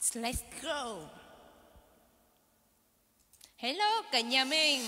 Let's go. Hello cả nhà mình.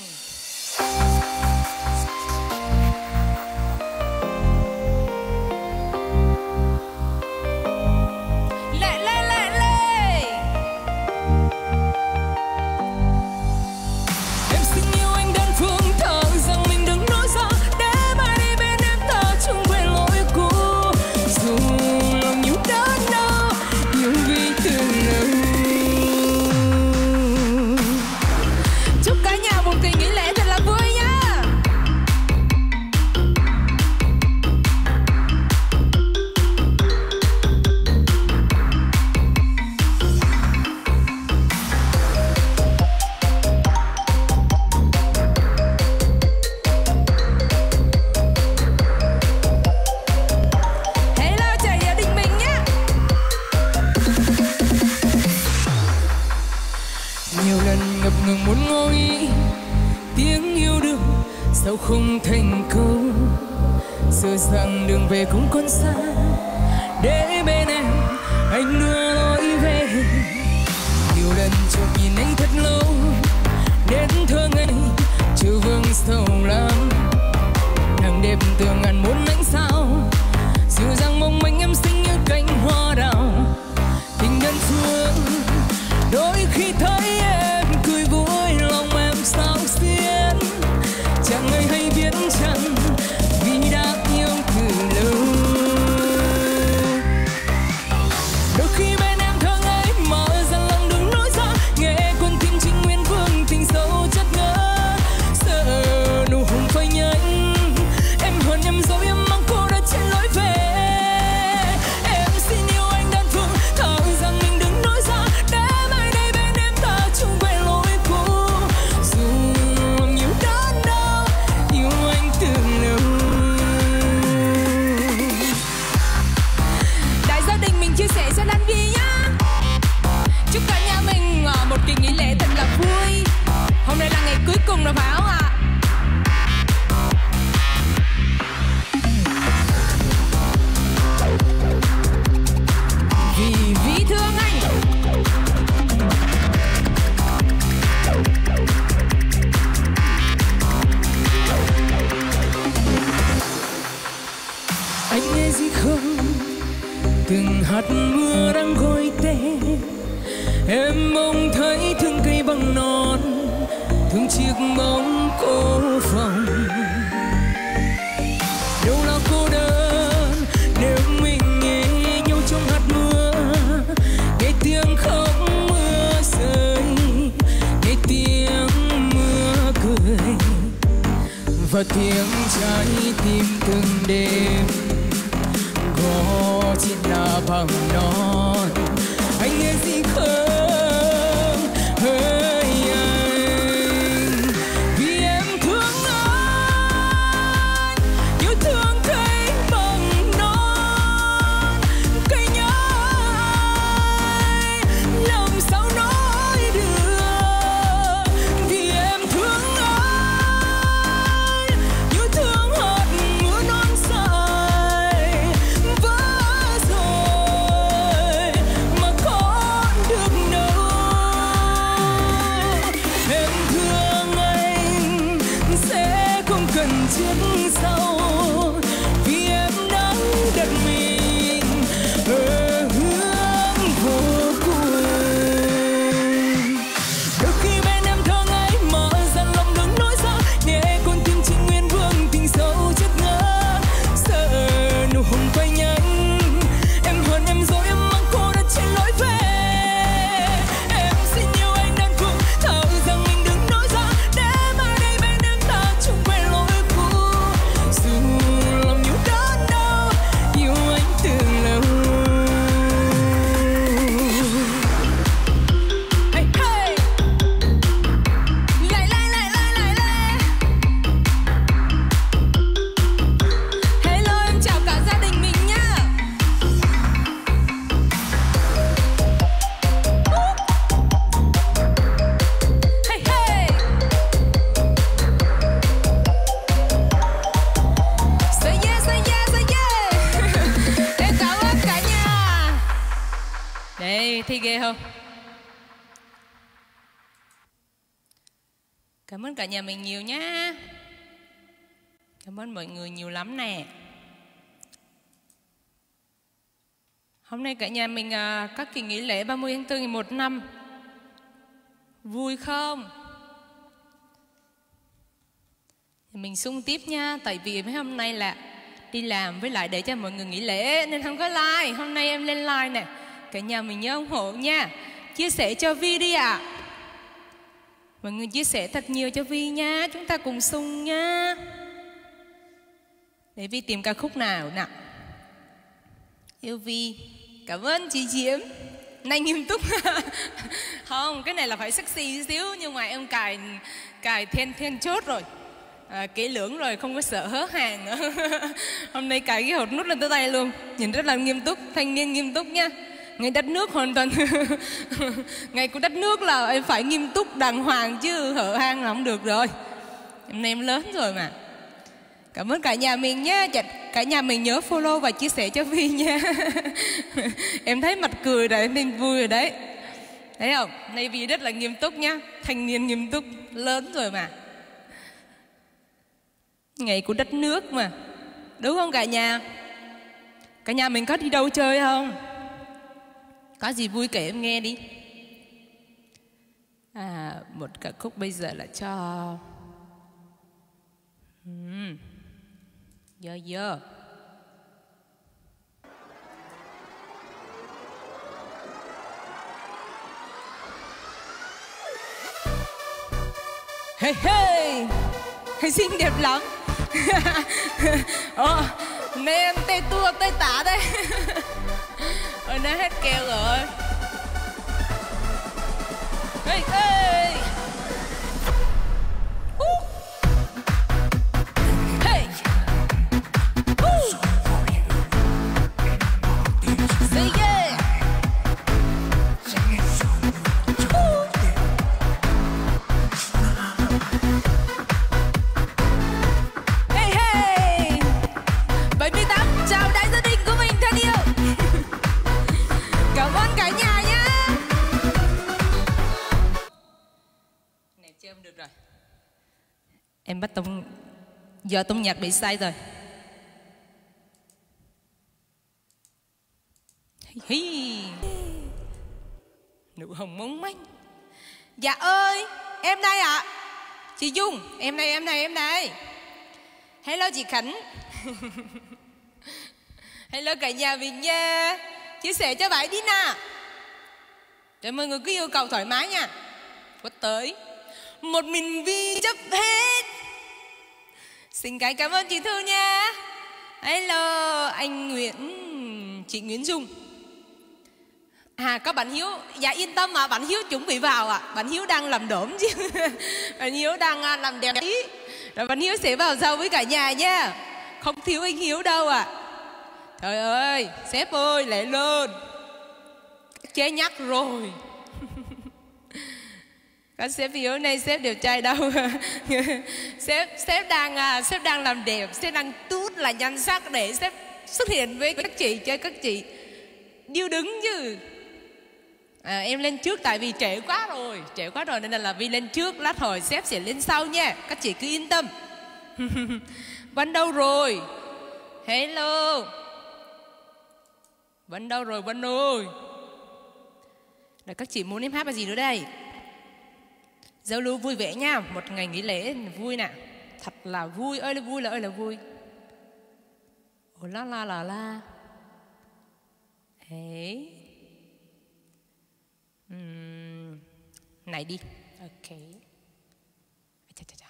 Muốn ngồi tiếng yêu đương sao không thành câu, sợ rằng đường về cũng còn xa, để bên em anh đưa lối về. Nhiều lần chợt nhìn anh thật lâu, đến thơ ngây chưa vương sầu lắm. Nàng đẹp từ ngàn muôn ánh sao, dịu dàng mong manh em xinh như cánh hoa đào. Tình nhân phương đôi khi thấy em cười vui, lòng em sao xiên. Chẳng ai hay biết chăng vì đã yêu từ lâu. Đôi khi bên em thơ ngây mở ra lòng đừng nói ra, nghe quân tim Trinh Nguyên Vương tình sâu chất ngỡ. Sợ nụ hôn phai nhanh, em hờn em dối em mang cô đơn trên lối về. Em xin yêu anh đơn phương, thở rằng mình đừng nói ra, để mai đây bên em ta chung về lối cũ. Dù lòng nhiều đớn đau, yêu anh từ lâu. Đại gia đình mình chia sẻ cho Lan Vi nhá. Chúc cả nhà mình một kỳ nghỉ lễ thật là vui. Hôm nay là ngày cuối cùng rồi phải không ạ? Vì thương anh. Anh nghe gì không? Từng hạt mưa đang gọi tên em, mong thấy thương cây bằng non, thương chiếc bóng cô phòng. Đâu là cô đơn nếu mình nghe nhau trong hạt mưa, nghe tiếng khóc mưa rơi, nghe tiếng mưa cười và tiếng trái tim từng đêm có chỉ là bằng non. Anh nghe gì không hỡi anh, vì em thương anh, yêu thương cây bằng non. Cây nhớ anh làm sao nói được, vì em thương anh, yêu thương hạt mưa non dài vỡ rồi mà còn được đâu. Em thương anh sẽ không cần trước sau, vì em đã đặt mình ở hướng vô cùng. Đôi khi bên em thơ ngây mở ra lòng đừng nói ra, nghe con tim Trinh Nguyên Vương tình sâu chất ngỡ. Sợ nụ hôn phai nhanh, em hờn em dối em mang cô đơn trên lối về. Em xin yêu anh đơn phương, thở rằng mình đừng nói ra, để mai đây bên em ta chung quay lối cũ. Dù yêu. Cảm ơn cả nhà mình nhiều nhá. Cảm ơn mọi người nhiều lắm nè. Hôm nay cả nhà mình các kỳ nghỉ lễ 30 tháng 4 ngày 1 năm. Vui không? Mình sung tiếp nha. Tại vì mấy hôm nay là đi làm với lại để cho mọi người nghỉ lễ nên không có like. Hôm nay em lên like nè. Cả nhà mình nhớ ủng hộ nha. Chia sẻ cho Vi đi ạ. Mọi người chia sẻ thật nhiều cho Vi nha. Chúng ta cùng sung nha. Để Vi tìm ca khúc nào nào. Yêu Vi. Cảm ơn chị Diễm. Này nghiêm túc. Không, cái này là phải sexy xíu. Nhưng mà em cài then chốt rồi, kỹ lưỡng rồi, không có sợ hớ hàng nữa. Hôm nay cài cái hột nút lên tới tay luôn. Nhìn rất là nghiêm túc, thanh niên nghiêm túc nha. Ngày đất nước hoàn toàn. Ngày của đất nước là em phải nghiêm túc đàng hoàng chứ hở hang là không được rồi. Hôm nay em lớn rồi mà. Cảm ơn cả nhà mình nhé. Cả nhà mình nhớ follow và chia sẻ cho Vi nha. Em thấy mặt cười rồi nên vui rồi đấy. Thấy không? Nay Vi rất là nghiêm túc nhá. Thanh niên nghiêm túc, lớn rồi mà. Ngày của đất nước mà. Đúng không cả nhà? Cả nhà mình có đi đâu chơi không? Có gì vui kể em nghe đi. Một ca khúc bây giờ là cho Yo. Hey, xinh đẹp lắm. Nay em tê tua tê tả đây. Nó hết keo rồi. Hey. Hey. Say yeah. Hey. 78 chào đại gia đình của mình thân yêu. Cảm ơn cả nhà nhé. Này chơi không được rồi. Em bắt giờ tông nhạc bị sai rồi. Nụ hồng mong manh. Dạ ơi, em đây ạ. Chị Dung, em đây. Hello chị Khánh. Hello cả nhà mình nha. Chia sẻ cho bạn đi nè. Để mọi người cứ yêu cầu thoải mái nha. Quất tới. Một mình Vi chấp hết. Xin cảm ơn chị Thư nha. Hello anh Nguyễn, chị Nguyễn Dung. Có bạn Hiếu. Dạ yên tâm mà, bạn Hiếu chuẩn bị vào ạ. Bạn Hiếu đang làm đổm chứ. Bạn Hiếu đang làm đẹp ý. Rồi bạn Hiếu sẽ vào sau với cả nhà nha. Không thiếu anh Hiếu đâu ạ. Trời ơi, sếp ơi, lại lên. Chế nhắc rồi. Các sếp Hiếu này sếp đẹp trai đâu. Sếp đang làm đẹp. Sếp đang tút là nhan sắc để sếp xuất hiện với các chị, chơi các chị điêu đứng chứ. Em lên trước tại vì trễ quá rồi nên là Vi lên trước, lát hồi sếp sẽ lên sau nha. Các chị cứ yên tâm. Vân đâu rồi? Hello. Vân đâu rồi Vân ơi? Rồi các chị muốn em hát bài gì nữa đây? Giao lưu vui vẻ nha. Một ngày nghỉ lễ vui nè. Thật là vui ơi là vui. Ồ la. Đấy. Này đi. Ok. Chà.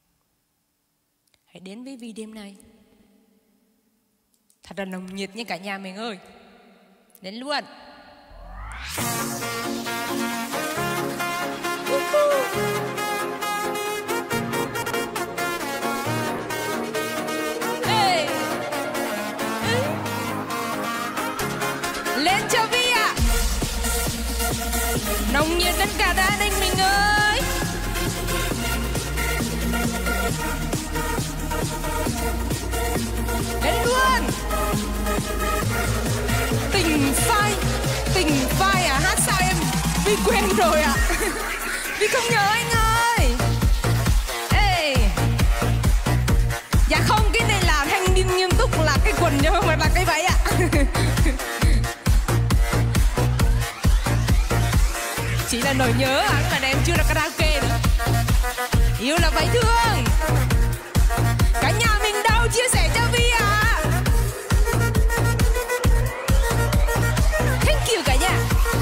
Hãy đến với Vi đêm nay. Thật là nồng nhiệt như cả nhà mình ơi. Đến luôn. Hey. Lên cho Vi ạ. Nồng nhiệt tất cả đàn anh mình ơi. Đến luôn. Tình phai à, hát sao em Vi quen rồi ạ. Vi không nhớ anh ơi. Ê. Dạ không, cái này là thanh niên nghiêm túc, là cái quần chứ không phải là cái váy ạ. Chỉ là nỗi nhớ à, nhưng mà em chưa là karaoke nữa. Yêu là váy thương. Cả nhà mình đâu chia sẻ cho Vi à. Thank you cả nhà.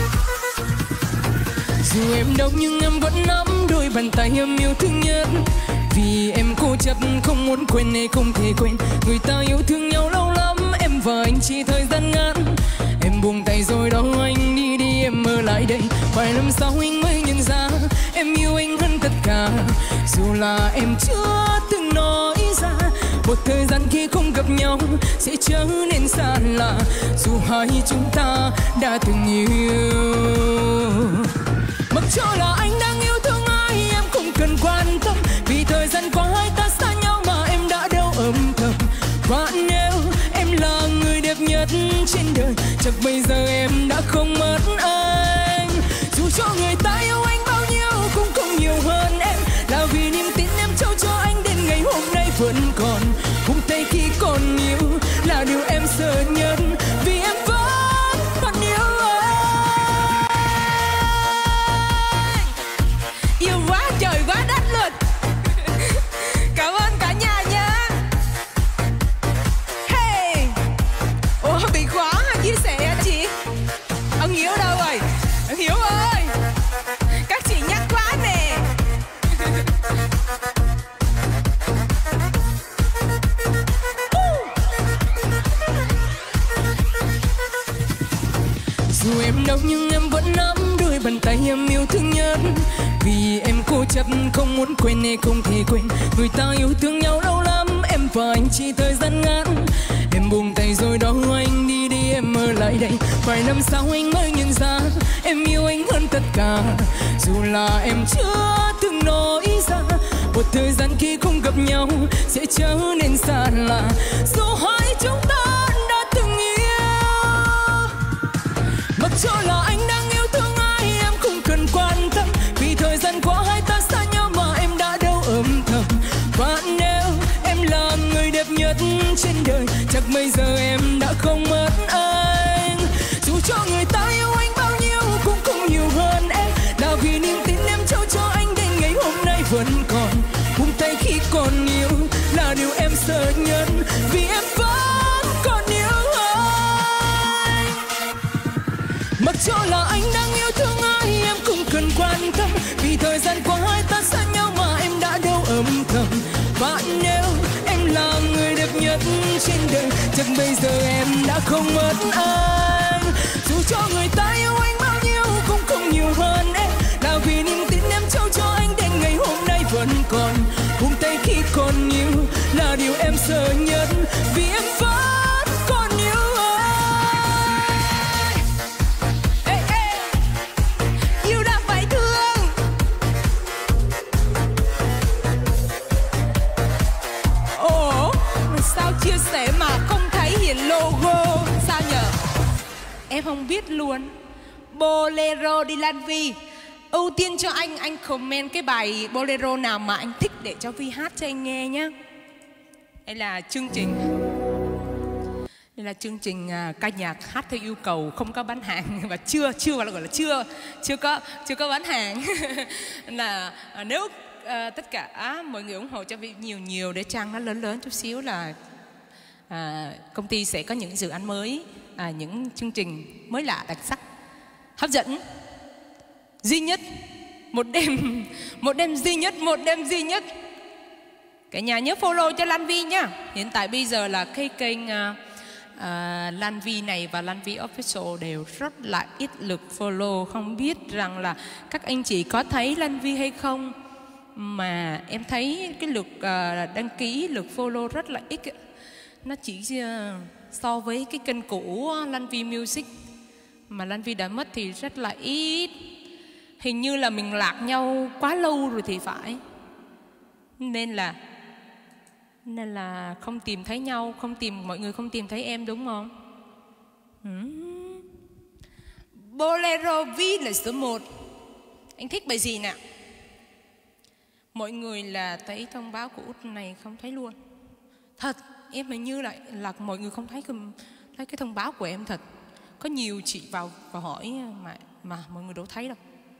Dù em đâu nhưng em vẫn nắm đôi bàn tay em yêu thương nhất. Vì em cố chấp không muốn quên hay không thể quên. Người ta yêu thương nhau lâu lắm, em và anh chỉ thời gian ngắn. Em buông tay rồi đó anh đi đi, em ở lại đây. Vài năm sau anh mới nhận ra em yêu anh hơn tất cả. Dù là em chưa từng nói ra, một thời gian khi không gặp nhau sẽ trở nên xa lạ. Dù hai chúng ta đã từng yêu, mặc cho là anh đang yêu thương ai em không cần quan tâm. Vì thời gian qua hai ta xa nhau mà em đã đâu âm thầm. Và nếu em là người đẹp nhất trên đời, chắc bây giờ em đã không mất anh. Dù cho người ta yêu anh bao nhiêu cũng không nhiều hơn em, là vì niềm tin em trao cho anh đến ngày hôm nay vẫn còn. Vung tay khi còn yêu là điều em sợ nhất, vì em vẫn còn yêu anh. Yêu quá trời quá đất luôn. Cảm ơn cả nhà nhé. Hey. Ủa bị khóa chia sẻ hả chị? Ông Hiếu đâu rồi? Ông Hiếu ơi, các chị nhắc quá nè. Dù em đâu nhưng em vẫn nắm đôi bàn tay em yêu thương nhất. Vì em cố chấp không muốn quên hay không thể quên. Người ta yêu thương nhau lâu lắm, em và anh chỉ thời gian ngắn. Em buông tay rồi đó anh đi đi, em ở lại đây. Vài năm sau anh mới nhận ra em yêu anh hơn tất cả. Dù là em chưa từng nói ra, một thời gian khi không gặp nhau sẽ trở nên xa lạ. Dù hai chúng ta đã từng yêu, mặc cho là anh đang yêu thương ai em không cần quan tâm. Vì thời gian qua hai ta xa nhau mà em đã đâu âm thầm. Và nếu em là người đẹp nhất trên đời, chắc bây giờ em đã không mất anh. Dù cho người ta yêu anh bao nhiêu cũng không nhiều hơn em, là vì niềm tin em trao cho anh đến ngày hôm nay vẫn còn. Buông tay khi còn yêu là điều em sợ nhất, vì em vẫn còn yêu anh. Mặc cho là anh đang yêu thương ai em không cần quan tâm. Vì thời gian qua hai ta xa nhau mà em đã đâu âm thầm. Và nếu em là người đẹp nhất trên đời, chắc bây giờ em đã không mất anh. Dù cho người ta yêu anh bao nhiêu cũng không nhiều hơn em, là vì niềm tin em trao cho anh đến ngày hôm nay vẫn còn. Buông tay khi còn yêu là điều em sợ nhất, vì em vẫn còn yêu anh. Ê, ê. Yêu đã phải thương. Ồ, sao chia sẻ mà không thấy hiện logo? Sao nhờ? Em không biết luôn. Bolero đi Lan Vi. Ưu tiên cho anh comment cái bài bolero nào mà anh thích để cho Vi hát cho anh nghe nhé. Đây là chương trình. Đây là chương trình ca nhạc hát theo yêu cầu, không có bán hàng và chưa gọi là chưa có bán hàng. Là nếu tất cả mọi người ủng hộ cho Vi nhiều để trang nó lớn chút xíu là công ty sẽ có những dự án mới, những chương trình mới lạ đặc sắc, hấp dẫn, duy nhất, một đêm duy nhất. Cả nhà nhớ follow cho Lan Vi nhá. Hiện tại bây giờ là cái kênh Lan Vi này và Lan Vi Official đều rất là ít lượt follow. Không biết rằng là các anh chị có thấy Lan Vi hay không, mà em thấy cái lượt đăng ký, lượt follow rất là ít. Nó chỉ so với cái kênh cũ Lan Vi Music mà Lan Vi đã mất thì rất là ít. Hình như là mình lạc nhau quá lâu rồi thì phải. Nên là không tìm thấy nhau, mọi người không tìm thấy em đúng không? Bolero Vi là số 1. Anh thích bài gì nào? Mọi người là thấy thông báo của Út này không thấy luôn. Thật, em hình như là mọi người không thấy cái thông báo của em thật. Có nhiều chị vào hỏi mà mọi người đâu thấy đâu.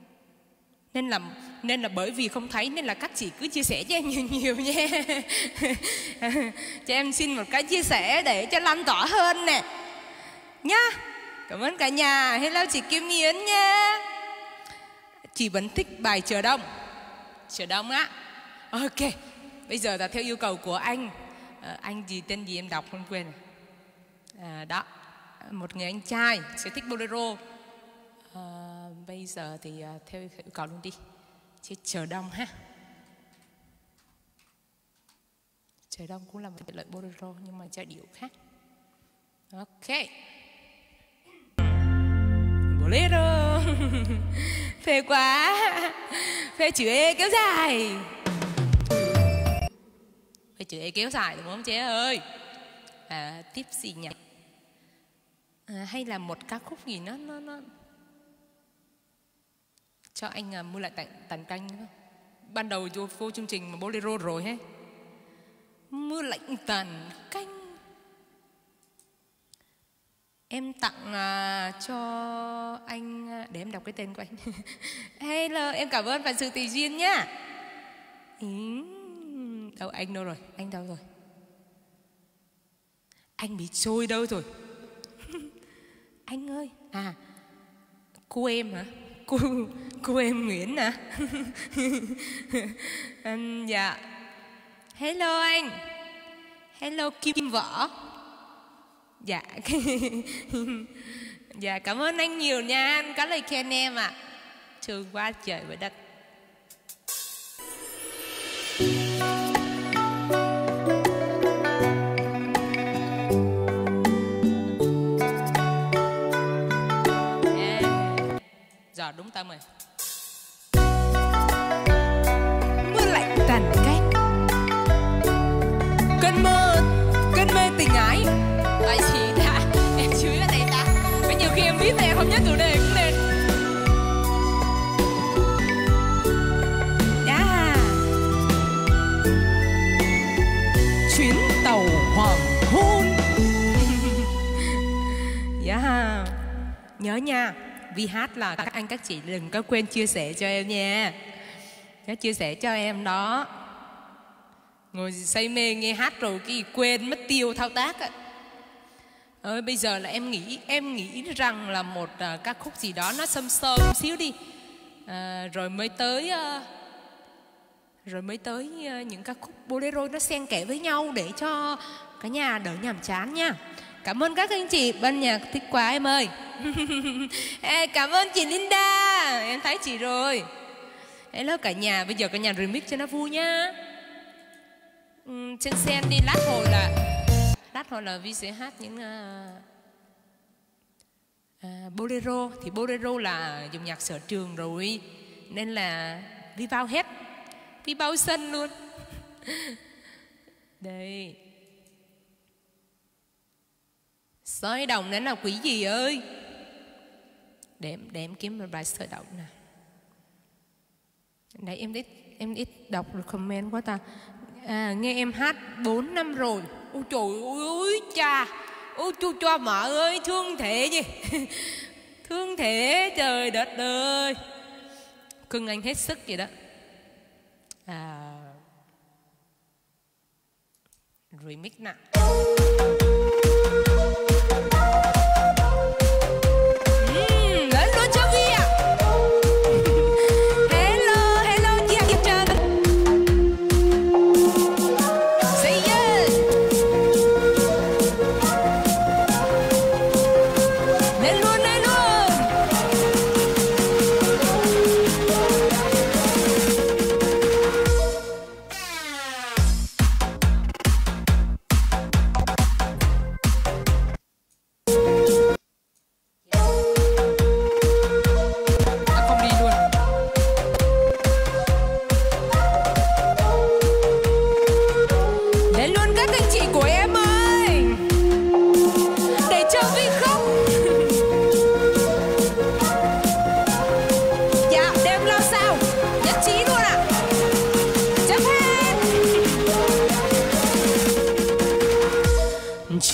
Nên là bởi vì không thấy nên là các chị cứ chia sẻ cho em nhiều nha. Cho em xin một cái chia sẻ để cho lan tỏa hơn nè. Nhá. Cảm ơn cả nhà. Hello chị Kim Yến nha. Chị vẫn thích bài Chờ Đông. Chờ Đông á. Ok. Bây giờ là theo yêu cầu của anh. Anh gì tên gì em đọc không quên. Đó. Một người anh trai sẽ thích bolero. Bây giờ thì theo yêu cầu luôn đi. Chứ Chờ Đông ha. Chờ Đông cũng là một loại bolero nhưng mà giai điệu khác. Ok. Bolero. Phê quá. Phê chữ E kéo dài. Phê chữ E kéo dài đúng không chế ơi? Tiếp gì nhỉ? Hay là một ca khúc gì nó cho anh mua lại tàn canh nữa. Ban đầu vô chương trình mà bolero rồi hết. Mưa lạnh tàn canh. Em tặng cho anh. Để em đọc cái tên của anh. Hello, em cảm ơn phần sự tùy duyên nhá. Đâu anh đâu rồi? Anh đâu rồi? Anh bị trôi đâu rồi? Anh ơi. Cô em hả? Cô em Nguyễn hả? Dạ. Hello anh. Hello Kim Võ. Dạ. Dạ cảm ơn anh nhiều nha. Anh có lời khen em ạ. Thương quá trời với đất. Giờ đúng tâm rồi. Mưa lạnh tàn canh. Cơn mê tình ái. Bài gì ta? Em chú ý là này ta. Có nhiều khi em biết mà em không nhớ chủ đề cũng nên. Chuyến tàu hoàng hôn. Nhớ nha. Vì hát là các anh các chị đừng có quên chia sẻ cho em nha. Nhớ chia sẻ cho em đó. Ngồi say mê nghe hát rồi cái quên mất tiêu thao tác ạ. Bây giờ là em nghĩ rằng là một ca khúc gì đó nó sâm xíu đi. Rồi mới tới những ca khúc bolero nó xen kẽ với nhau để cho cả nhà đỡ nhàm chán nha. Cảm ơn các anh chị ban nhạc thích quá em ơi. Cảm ơn chị Linda. Em thấy chị rồi. Hello cả nhà. Bây giờ cả nhà remix cho nó vui nhá. Sen đi. Lát hồi là Vi sẽ hát những bolero. Thì bolero là dùng nhạc sở trường rồi. Nên là Vi bao hết. Vi bao sân luôn. Đây. Soi đồng đấy là quý gì ơi. Để em kiếm một bài soi đồng nè. Đấy em ít đọc được comment quá ta. Nghe em hát 4 năm rồi. Ôi trời ơi cha. Ôi chu cho mợ ơi. Thương thể gì. Thương thể trời đất ơi. Cưng anh hết sức vậy đó. Remix nè.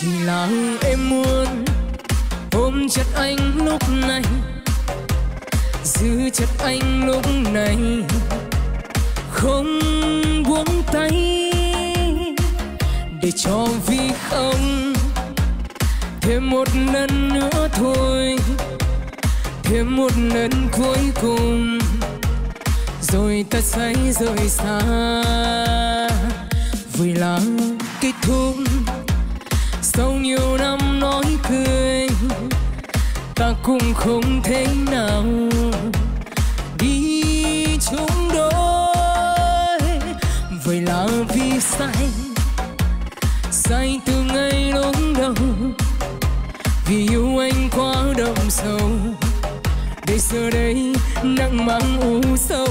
Chỉ là em muốn ôm chặt anh lúc này, giữ chặt anh lúc này, không buông tay, để cho vì không thêm một lần nữa thôi, thêm một lần cuối cùng, rồi ta say rời xa. Vậy là kết thúc sau nhiều năm nói cười, ta cũng không thể nào đi chung đôi. Vậy là vì sai từ ngày lúc đầu, vì yêu anh quá đậm sâu, để giờ đây nắng mang u sầu.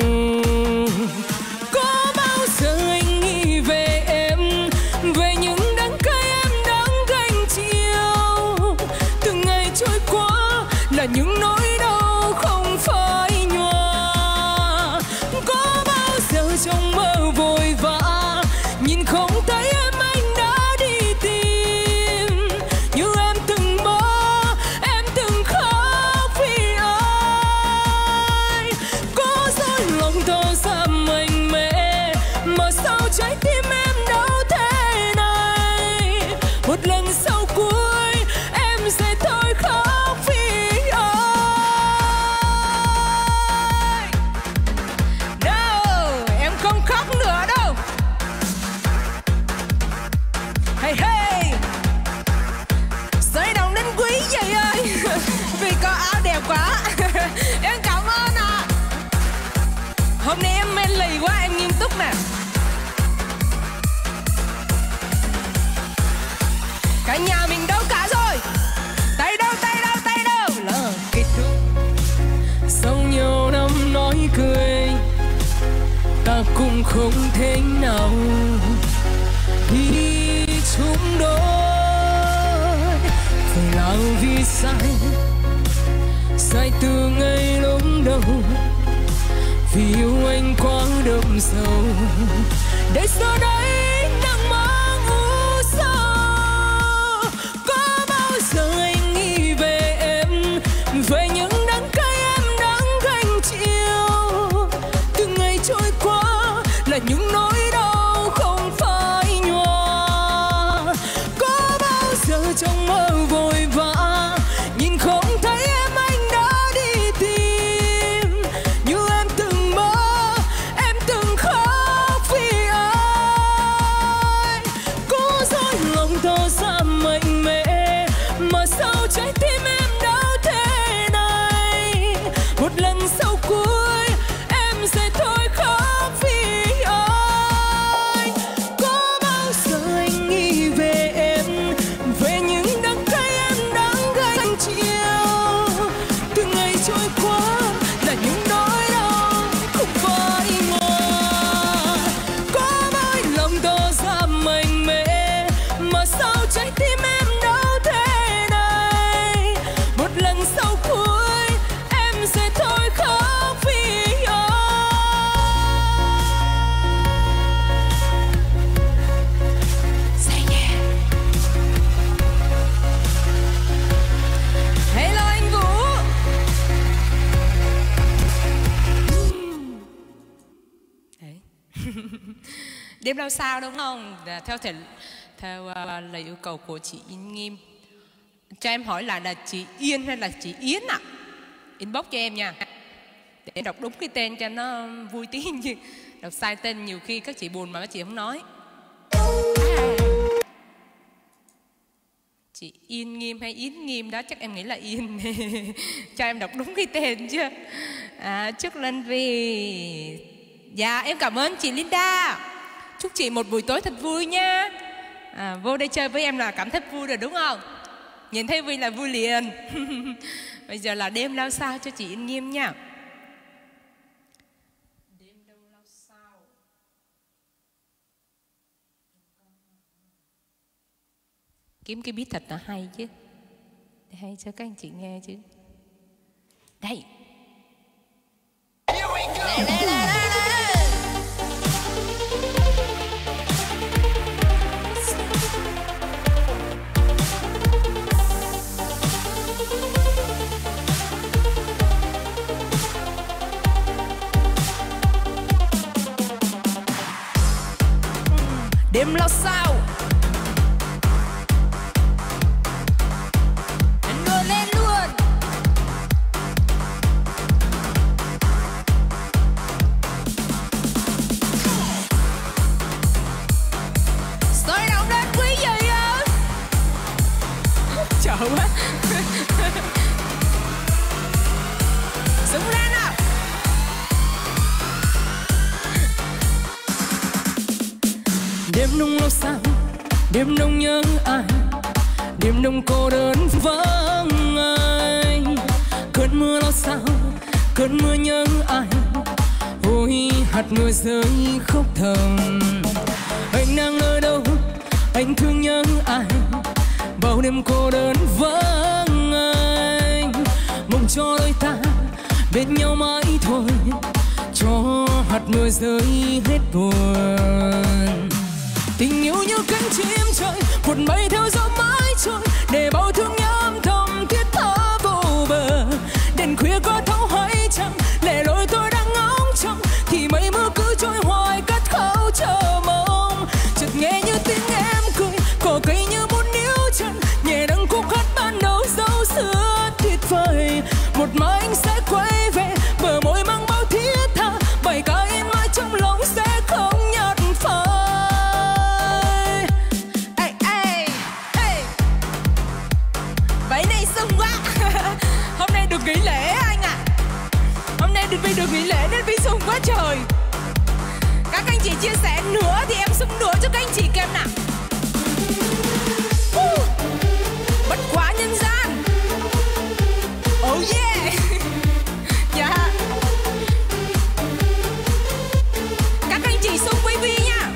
Có bao giờ anh nghĩ về em, về những đắng cay em đang gánh chịu, từng ngày trôi qua là những nỗi đau không phai nhòa. Có bao giờ trong mơ vội vã nhìn không thấy em, anh đã đi tìm, như em từng mơ, em từng khóc vì ai. Có dối lòng thở ra mạnh mẽ, mà sao trái tim em đau thế này. Một lần sau cuối em sẽ thôi khóc vì ai. Đâu, em không khóc nữa đâu. Hey hey, sới đồng đến quý vậy ơi. Vì có áo đẹp quá. Em cảm ơn ạ. Hôm nay em men lì quá, em nghiêm túc nè. Cả nhà mình đâu cả rồi? Tay đâu, tay đâu, tay đâu? Là kết thúc sau nhiều năm nói cười, ta cũng không thể nào đi chung đôi. Phải là vì sai từ ngày lúc đầu, vì yêu anh quá đậm sâu, để giờ đây nắng mang u sầu. Có bao giờ anh nghĩ về em, về những đắng cay em đang gánh chịu, từng ngày trôi qua là những nỗi đau không phai nhòa. Có bao giờ trong mơ vội vã nhìn không thấy em, anh đã đi tìm, như em từng mơ, em từng khóc vì ai. Có dối lòng thở ra mạnh mẽ, mà sao trái tim em đau thế này. Một lần sau cuối em sẽ thôi khóc vì ai. Có bao giờ anh nghĩ về em, về những đắng cay em đang gánh chịu, từng ngày trôi qua là những nỗi đau không phai nhòa. Có mãi lòng thở ra mạnh mẽ, mà sao trái tim em đau thế này. Một lần sau cuối em sẽ thôi khóc vì ai. Say yeah. Hello anh Vũ. Đấy. Đêm đâu sao đúng không? Theo lời yêu cầu của chị Yên Nghiêm. Cho em hỏi là chị Yên hay là chị Yến ạ? Inbox cho em nha, để em đọc đúng cái tên cho nó vui tí. Như đọc sai tên nhiều khi các chị buồn mà các chị không nói. Chị Yên Nghiêm hay Yến Nghiêm đó, chắc em nghĩ là Yên. Cho em đọc đúng cái tên chưa? Chúc Linh Vi. Dạ em cảm ơn chị Linda. Chúc chị một buổi tối thật vui nha. Vô đây chơi với em là cảm thấy vui rồi đúng không? Nhìn thấy vui là vui liền. Bây giờ là đêm lao sao cho chị Yên Nghiêm nha. Đêm đâu lao sao. Kiếm cái beat thật là hay chứ, để hay cho các anh chị nghe chứ. Đây. đêm lo sao. Anh ngồi lên luôn. Sôi động lên quý vị ơi. Trời quá. Súng ra nào. Đêm đông lo sao, đêm đông nhớ ai, đêm đông cô đơn vắng ai. Cơn mưa lo sao, cơn mưa nhớ ai, ôi hạt mưa rơi khóc thầm. Anh đang ở đâu, anh thương nhớ ai, bao đêm cô đơn vắng anh. Mong cho đôi ta bên nhau mãi thôi, cho hạt mưa rơi hết buồn. Tình yêu như cánh chim trời, một mây theo gió mãi trôi, để bao thương nhớ âm thầm thiết tha vô bờ. Đêm khuya có thấu hay chăng, lệ lối tôi đang ngóng trông, thì mây mưa cứ trôi hoài cất khao chờ mong. Chợt nghe như tiếng em cười, cỏ cây như muốn níu chân, nhẹ đắng khúc hát ban đầu dấu xưa tuyệt vời. Một mai anh sẽ quay về, bờ môi mang bao thiết tha, bài ca in mãi trong lòng sẽ không nhạt phai. Vậy này sung quá. Hôm nay được nghỉ lễ anh ạ. Hôm nay vì được nghỉ lễ nên Vi sung quá trời. Các anh chị chia sẻ nữa thì em sung nữa cho các anh chị kèm nào. Bất quá nhân gian. Oh yeah. Dạ. Các anh chị sung với Vi nha.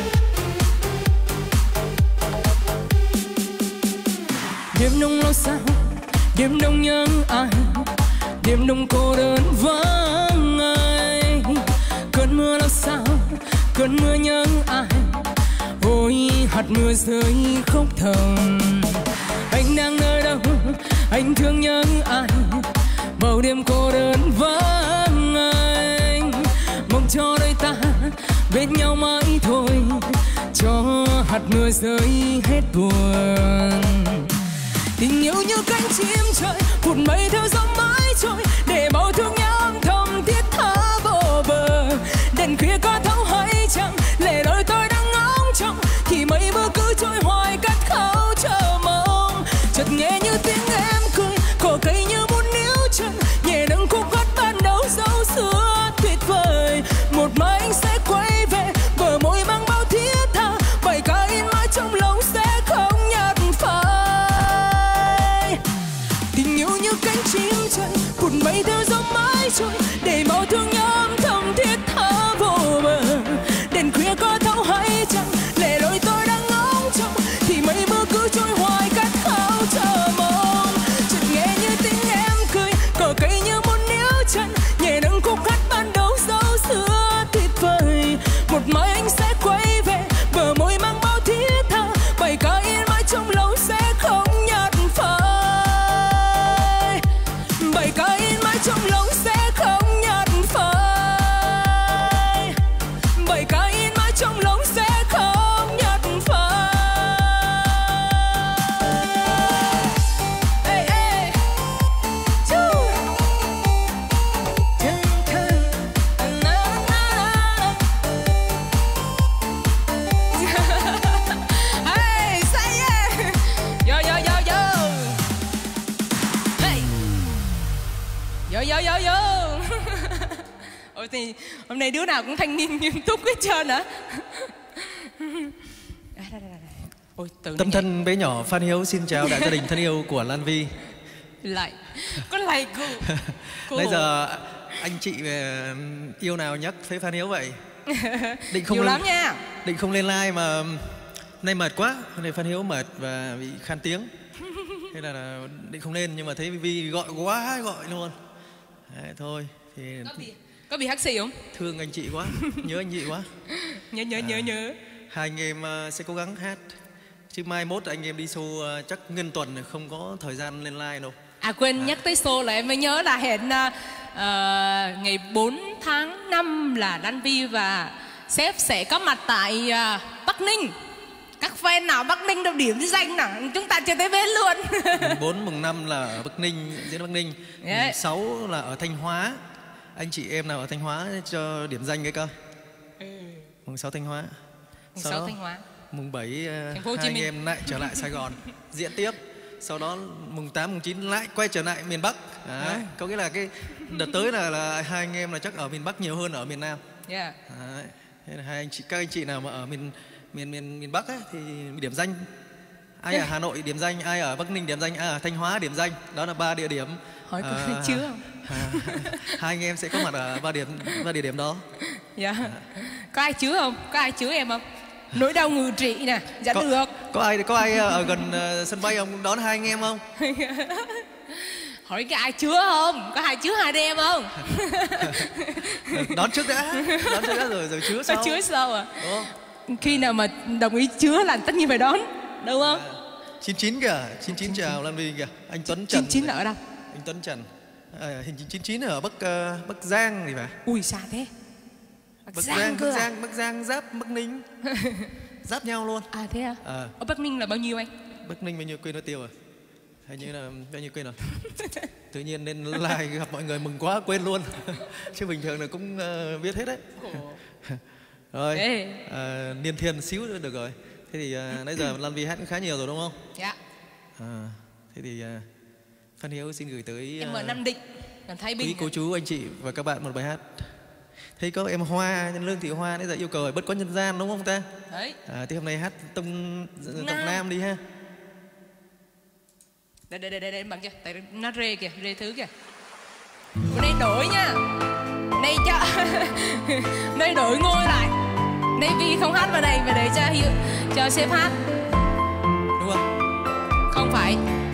Đêm đông lo sao, đêm đông nhớ ai, đêm đông cô đơn vắng ai. Cơn mưa lo sao, cơn mưa nhớ ai, ôi hạt mưa rơi khóc thầm. Anh đang ở đâu, anh thương nhớ ai, bao đêm cô đơn vắng anh. Mong cho đôi ta bên nhau mãi thôi, cho hạt mưa rơi hết buồn. Tình yêu như cánh chim trời, một mây theo gió mãi trôi, để bao thương nhớ âm thầm thiết tha vô bờ. Đêm khuya có thấu hay chăng, lệ đôi tôi đang ngóng trông, thì mây mưa cứ trôi hoài cất khao chờ mong. Chợt nghe như tiếng em cười, cỏ cây như muốn níu chân, nhẹ nâng khúc hát ban đầu dấu xưa tuyệt vời. Một mai anh sẽ quay về, bờ môi mang bao thiết tha, bài ca in mãi trong lòng sẽ không nhạt phai. Tình yêu như cánh chim trời, một mây theo gió mãi trôi, để bao thương nhớ âm thầm thiết tha vô bờ. Đêm khuya có thấu hay chăng, lệ lối tôi đang ngóng trông, thì mây mưa cứ trôi hoài cất khao chờ mong. Chợt nghe như tiếng em cười, cỏ cây như muốn níu chân, nhẹ nâng khúc hát ban đầu dấu xưa tuyệt vời. Một mai anh sẽ quay về, bờ môi mang bao thiết tha, bài ca in mãi trong lòng sẽ không nhạt phai. Bài ca in mãi trong lòng sẽ không nhạt phai. Bài ca in mãi trong lòng sẽ không nhạt phai. Ê ê. Chú. Thân thân. Na na na. Hey, say yeah. Yo yo yo yo. Hey. Yo yo yo yo. Ôi thì hôm nay đứa nào cũng thanh niên nghiêm túc hết trơn hả? Ôi từ Tâm thân bé nhỏ Phan Hiếu xin chào đại gia đình thân yêu của Lan Vi. lại có lại cô. Bây giờ anh chị yêu nào nhắc với Phan Hiếu vậy? Định không nhiều lên, lắm nha. định không lên live mà nay mệt quá, hôm nay Phan Hiếu mệt và bị khan tiếng. Thế là định không lên nhưng mà thấy Vi gọi quá gọi luôn. Đấy, thôi thì Có bị hắt xì không? thương anh chị quá, nhớ anh chị quá. Nhớ. Hai anh em sẽ cố gắng hát. Chứ mai mốt anh em đi show chắc nguyên tuần không có thời gian lên live đâu. À quên, nhắc tới show là em mới nhớ là hẹn ngày 4 tháng 5 là Lan Vi và sếp sẽ có mặt tại Bắc Bắc Ninh. Các fan nào Bắc Ninh đâu điểm danh nào, chúng ta chưa tới bến luôn. Mùng 4, mùng 5 là ở Bắc Ninh, diễn Bắc Ninh. Mùng 6 là ở Thanh Hóa. Anh chị em nào ở Thanh Hóa cho điểm danh cái cơ. Mùng 6 Thanh Hóa. Mùng 6 Thanh Hóa. Mùng 7 Thành phố Hồ Chí hai Minh. anh em lại trở lại Sài Gòn diễn tiếp. Sau đó mùng 8, mùng 9 lại quay trở lại miền Bắc. Đấy. Có nghĩa là cái đợt tới là hai anh em là chắc ở miền Bắc nhiều hơn ở miền Nam. Yeah. Đấy. Thế là các anh chị nào mà ở miền Bắc ấy, thì điểm danh. Ai ở Hà Nội điểm danh, ai ở Bắc Ninh điểm danh, ai ở Thanh Hóa điểm danh. Đó là 3 địa điểm. Hỏi có ai chứa không? Hai anh em sẽ có mặt ở 3 địa điểm đó. Dạ. Có ai chứa không? Có ai chứa em không? Nỗi đau ngự trị nè, dạ được. Có ai ở gần sân bay không đón hai anh em không? Hỏi cái ai chứa không? Có ai chứa hai đêm không? Đón trước đã rồi chứa sau. Chứa sau à? Đúng không? Khi nào mà đồng ý chứa là tất nhiên phải đón, đúng không? 99 kìa, 99 chào Lan Vy kìa. Anh Tuấn Trần. 99 ở đâu? Anh Tuấn Trần. Hình 99 ở Bắc Giang thì phải. Ui xa thế. Bắc Giang giáp Bắc Ninh. Giáp nhau luôn. À thế à? Ở Bắc Ninh là bao nhiêu anh? Bắc Ninh bao nhiêu quên mất tiêu rồi. Hình như là bao nhiêu quên rồi. Tự nhiên nên like gặp mọi người mừng quá quên luôn. Chứ bình thường là cũng biết hết đấy. Rồi, niên thiên xíu nữa được rồi. Thế thì nãy giờ Lan Vy hát cũng khá nhiều rồi đúng không? Dạ. Thế thì Phan Hiếu xin gửi tới em ở Nam Định, Thái Bình. quý cô chú anh chị và các bạn một bài hát. Thấy có em Hoa, Lương Thị Hoa nãy giờ yêu cầu phải bất có nhân gian đúng không ta? Đấy. Thì hôm nay hát tông tộc Nam đi ha. Đây bằng chưa? Tại nó rê kìa, rê thứ kìa. Bữa nay đổi nha. Đây cho đây đổi ngôi lại. Đây Vi không hát vào đây và để cho sếp hát. Đúng không? Không phải.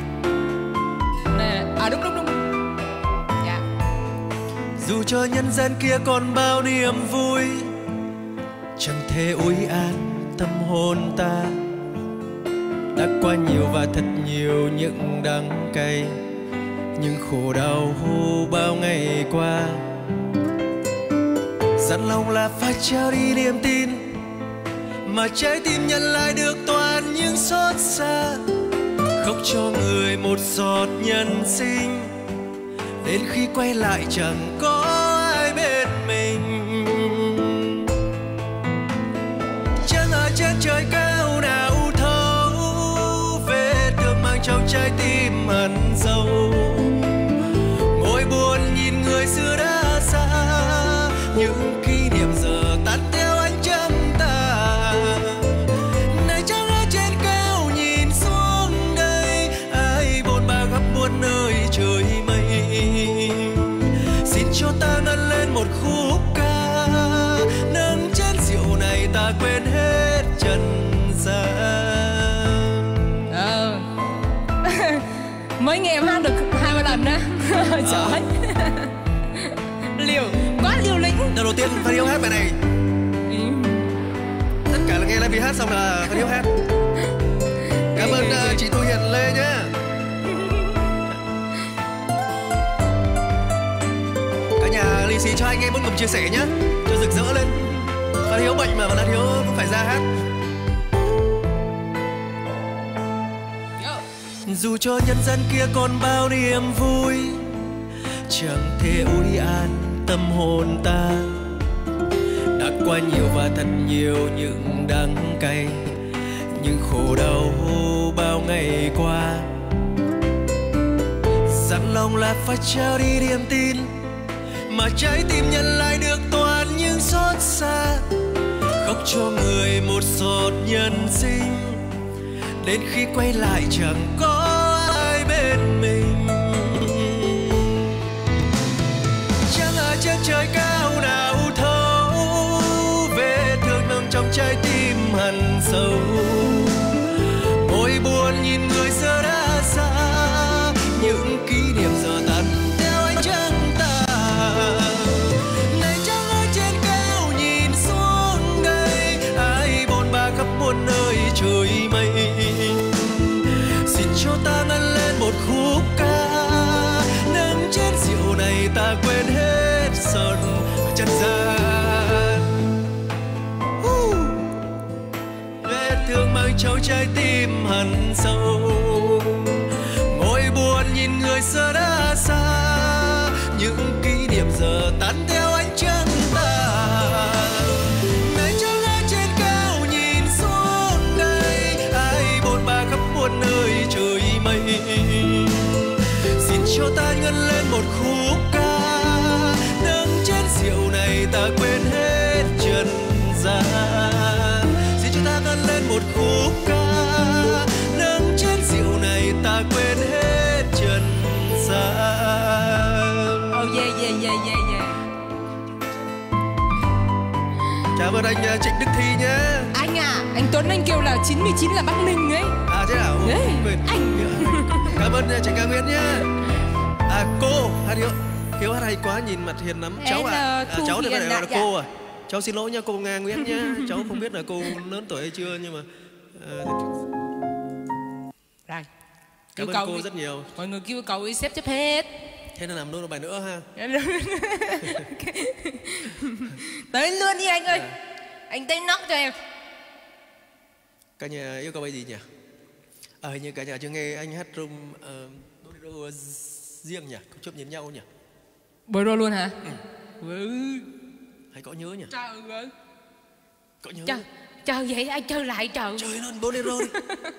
Đây, đúng. Dạ. Dù cho nhân gian kia còn bao niềm vui, chẳng thể ủi an tâm hồn ta. Đã qua nhiều và thật nhiều những đắng cay, những khổ đau bao ngày qua. Dặn lòng là phải trao đi niềm tin, mà trái tim nhận lại được toàn những xót xa. Khóc cho người một giọt nhân sinh, đến khi quay lại chẳng có ai bên mình. Chẳng ở trên trời cao nào thấu, vết thương mang trong trái tim hằn sâu. Ngồi buồn nhìn người xưa đã xa, những kỷ niệm giờ tan theo ánh trăng tà. Này chẳng ở trên cao nhìn xuống đây, ai bồn ba khắp muôn nơi trời mây. Xin cho ta ngân lên một khúc ca, nâng chén rượu này ta quên hết trần gian. Mới nghe em hát được 2-3 lần đó. Giỏi. Liều, quá liều lĩnh. Đầu tiên Phan Hiếu hát bài này. Tất cả là nghe Lan Vy hát xong là Phan Hiếu hát. Cảm ơn chị Thu Hiền Lê nhé. Cả nhà lì xì cho anh em muốn cùng chia sẻ nhé, cho rực rỡ lên. Phan Hiếu bệnh mà Lan Hiếu cũng phải ra hát. Dù cho nhân dân kia còn bao niềm vui, chẳng thể ủi an tâm hồn ta. Đã qua nhiều và thật nhiều những đắng cay, những khổ đau bao ngày qua. Dặn lòng là phải trao đi niềm tin, mà trái tim nhận lại được toàn những xót xa. Khóc cho người một giọt nhân sinh, đến khi quay lại chẳng có ai bên mình. Chẳng ở trên trời cao nào thấu, vết thương nằm trong trái tim hằn sâu. Ôi buồn nhìn người xưa đã xa, những kỷ niệm giờ tan theo ánh trăng tà. Này chẳng ở trên cao nhìn xuống đây, ai bồn ba khắp muôn nơi trời mây. Xin cho ta ngân lên một khúc ca, nâng chén rượu này ta quên hết giận trần gian. mang trong trái tim hằn sâu. Ngồi buồn nhìn người xưa đã xa, những kỷ niệm giờ tan theo ánh trăng tàn. Ngày trăng ở trên cao nhìn xuống đây, ai bồn ba khắp muôn nơi trời mây. Xin cho ta ngân lên một khúc ca, nâng chén rượu này ta quên hết trần gian. Xin cho ta ngân lên một khúc ca, nâng chén rượu này ta quên hết trần gian. Oh yeah yeah yeah yeah yeah. Cảm ơn anh Trịnh Đức Thi nhé. Anh à, anh Tuấn anh kêu là 99 là Bắc Ninh ấy. À thế à? Đấy, anh. Cảm ơn Trịnh Ca Nguyễn nhé. À cô, hát điệu. Hiếu hát hay quá, nhìn mặt hiền lắm. Cháu à, cháu thì phải gọi là cô à. Cháu xin lỗi nha cô Nga Nguyễn nhé. Cháu không biết là cô lớn tuổi hay chưa nhưng mà Rồi. cảm ơn cô rất nhiều. Mọi người kêu cậu ấy xếp chấp hết. Thế nên làm luôn một bài nữa ha. Tới luôn đi anh ơi. Anh tới nóc cho em. Cả nhà yêu cầu bài gì nhỉ? Hình như cả nhà chưa nghe anh hát bolero riêng nhỉ? Có chốt nhìn nhau nhỉ? Bolero luôn hả? Ừ. Hay có nhớ nhỉ? Trời ơi. Có nhớ. Chờ vậy anh chơi lại trời. Chơi luôn bolero đi.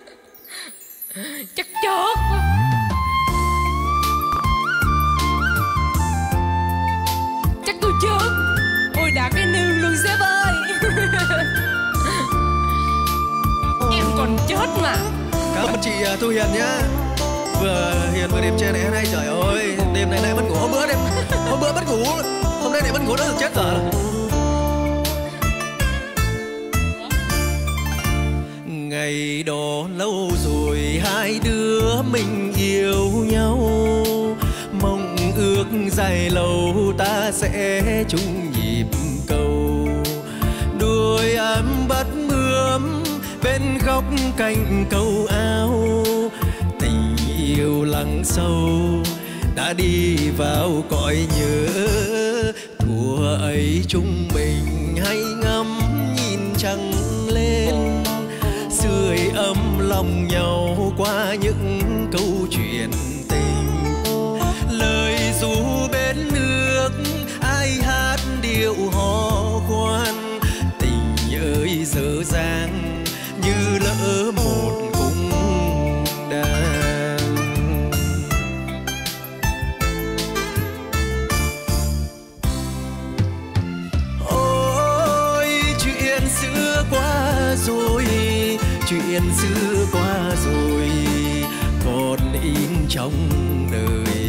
Chắc chốt. Chắc tôi chốt. Ôi đã cái nương luôn sếp ơi. Em còn chốt mà. Cảm ơn chị Thu Hiền nhá. Vừa hiền vừa đẹp trai này hay, trời ơi. Đêm này lại mất ngủ, hôm bữa mất ngủ. Hôm nay lại mất ngủ đã được chết rồi. Ngày đó lâu rồi hai đứa mình yêu nhau, mong ước dài lâu ta sẽ chung nhịp cầu. Đôi em bắt bướm bên góc cạnh cầu ao, tình yêu lắng sâu đã đi vào cõi nhớ. Thuở ấy chúng mình hay ngắm nhìn trăng lên, sưởi ấm lòng nhau qua những câu chuyện tình. Lời ru bên nước ai hát điệu hò khoan, tình ơi dở dang như lỡ một cung đàn. Ôi chuyện xưa qua rồi, chuyện xưa qua rồi còn in trong đời.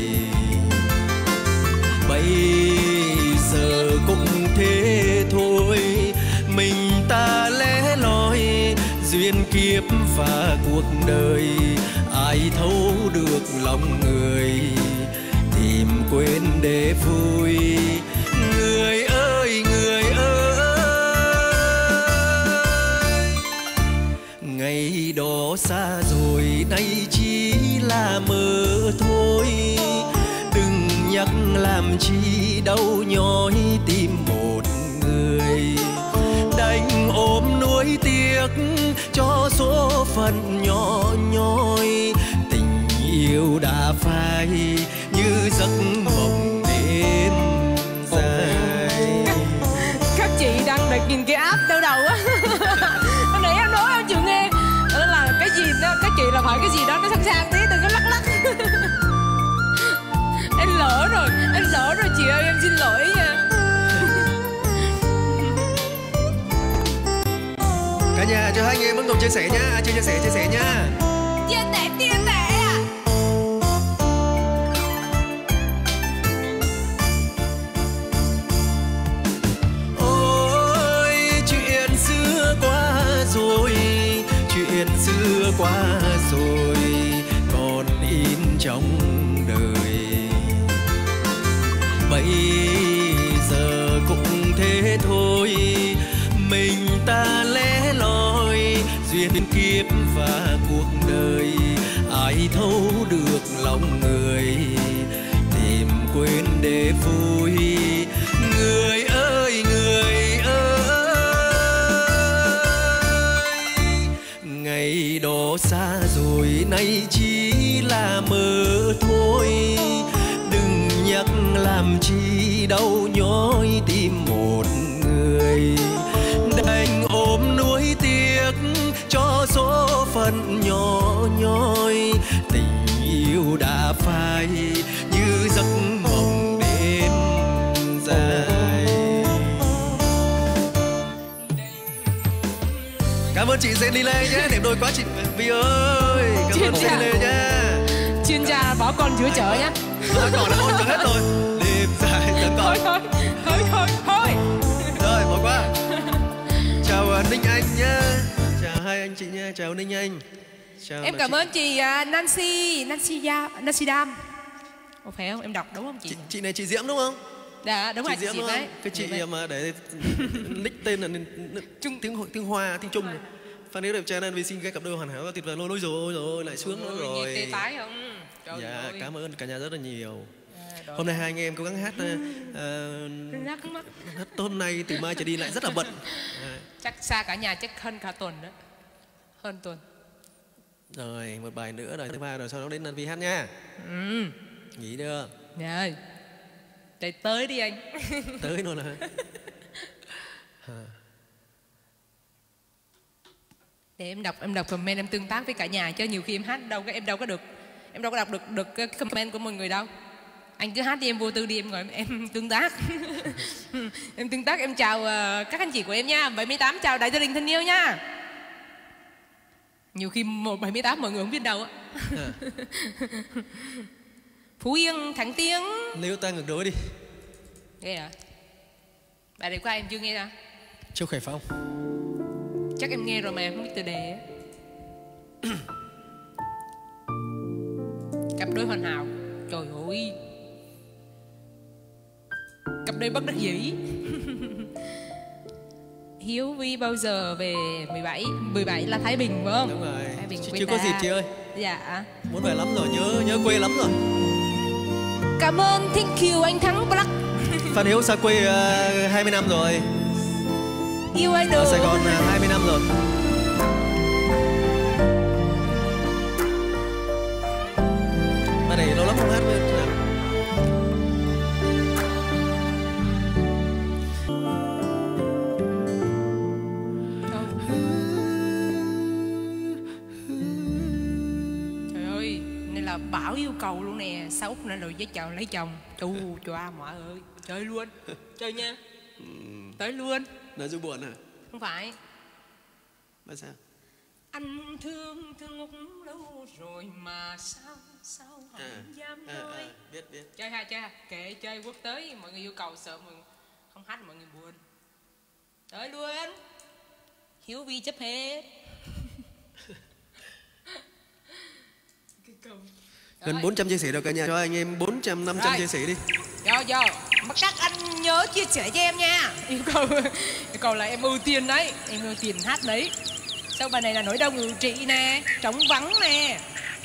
Bây giờ cũng thế thôi, mình ta lẻ loi duyên kiếp và cuộc đời. Ai thấu được lòng người, tìm quên để vui. Người ơi người ơi, ngày đó xa rồi nay chỉ là mơ thôi. Đừng nhắc làm chi đau nhói tim một người, đành ôm nuối tiếc cho số phận nhỏ nhoi. Tình yêu đã phai như giấc mộng đêm dài. Các chị đang được nhìn cái app đau đầu á. Hôm nãy em nói em chịu nghe. Đó là cái gì đó, các chị là phải cái gì đó nó sang sang tí, đừng có lắc lắc. Em lỡ rồi chị ơi, em xin lỗi nha. Cả nhà cho hai anh em vẫn cùng chia sẻ nha, chia sẻ nha. Chia sẻ à. Ôi chuyện xưa qua rồi, chuyện xưa qua rồi còn in trong đời. Bây giờ cũng thế thôi, mình ta lẻ loi duyên kiếp và cuộc đời. Ai thấu được lòng người, tìm quên để vui. Người ơi người ơi, ngày ngày đó xa rồi nay chỉ là mơ thôi, đừng nhắc làm chi đau nhói tim một người, đành ôm nuối tiếc cho số phận nhỏ nhoi, tình yêu đã phai như giấc mộng đêm dài. Cảm ơn chị Jenny Lê nhé, đẹp đôi quá chị Vi ơi. Cảm ơn chị Lê nhé. Chuyên gia bỏ con giữa chợ nhé. Thôi còn đã ôn cho hết rồi. Đêm dài chẳng còn. Thôi. Rồi bỏ qua. Chào Ninh Anh nhé. Chào hai anh chị nhé. Chào Ninh Anh. Chào em cảm ơn chị Nancy Dam. Ồ, phải không? Em đọc đúng không chị? Chị này chị Diễm đúng không? Dạ đúng rồi, chị Diễm đấy. Cái chị mà để nick tên là tiếng Hoa, tiếng Trung. Phan Hiếu đẹp trai nên vì xin cái cặp đôi hoàn hảo tuyệt vời luôn. Rồi lại sướng nữa rồi. Tê tái không? Trời dạ ơi. cảm ơn cả nhà rất là nhiều. Hôm nay hai anh em cố gắng hát hát hôm nay từ mai trở đi lại rất là bận. Chắc xa cả nhà chắc hơn cả tuần đó. Hơn tuần. Rồi một bài nữa rồi thứ ba rồi sau đó đến Nan Vi hát nha. Nghỉ chưa? Dạ. Tới đi anh. Tới luôn hả? Để em đọc comment, em tương tác với cả nhà, chứ nhiều khi em hát em đâu có đọc được cái comment của mọi người đâu. Anh cứ hát đi, em vô tư đi, em ngồi em tương tác. Em tương tác, em chào các anh chị của em nha. 78 chào đại gia đình thân yêu nha. Nhiều khi 78 mọi người không biết đâu á. Phú Yên Thắng Tiếng. Nếu ta ngược đối đi. Nghe hả? Bài này qua em chưa nghe hả? Châu Khải Phong. Chắc em nghe rồi mà em không biết tựa đề á. Cặp đôi hoàn hảo. Trời ơi, cặp đôi bất đắc dĩ. Hiếu Vi bao giờ về 17 là Thái Bình phải không? Đúng rồi. Thái Bình Chưa có dịp chị ơi. Dạ. Muốn về lắm rồi, nhớ quê lắm rồi. Cảm ơn, thank you anh Thắng Black. Phan Hiếu xa quê 20 năm rồi. Yêu anh Ở Sài Gòn 20 năm rồi. Bài này lâu lắm không hát với em. Trời ơi, này là Bảo yêu cầu luôn nè. 6 phút nữa rồi với chồng lấy chồng. Chù choa mọi ơi. Chơi luôn. Chơi nha. Tới luôn. Nói du buồn hả? Không phải. Mà sao? Anh thương ngục lâu rồi mà sao không dám nói. Biết. Chơi ha, kệ chơi quốc tế, mọi người yêu cầu sợ mọi người không hát mọi người buồn. Tới luôn. Hiếu Vi chấp hết. Gần 400 chia sẻ đâu cả nhà, cho anh em 400-500 chia sẻ đi. Vô mà các anh nhớ chia sẻ cho em nha. Yêu cầu là em ưu tiên đấy, em ưu tiên hát đấy. Sau bài này là nỗi đau ngự trị nè, trống vắng nè.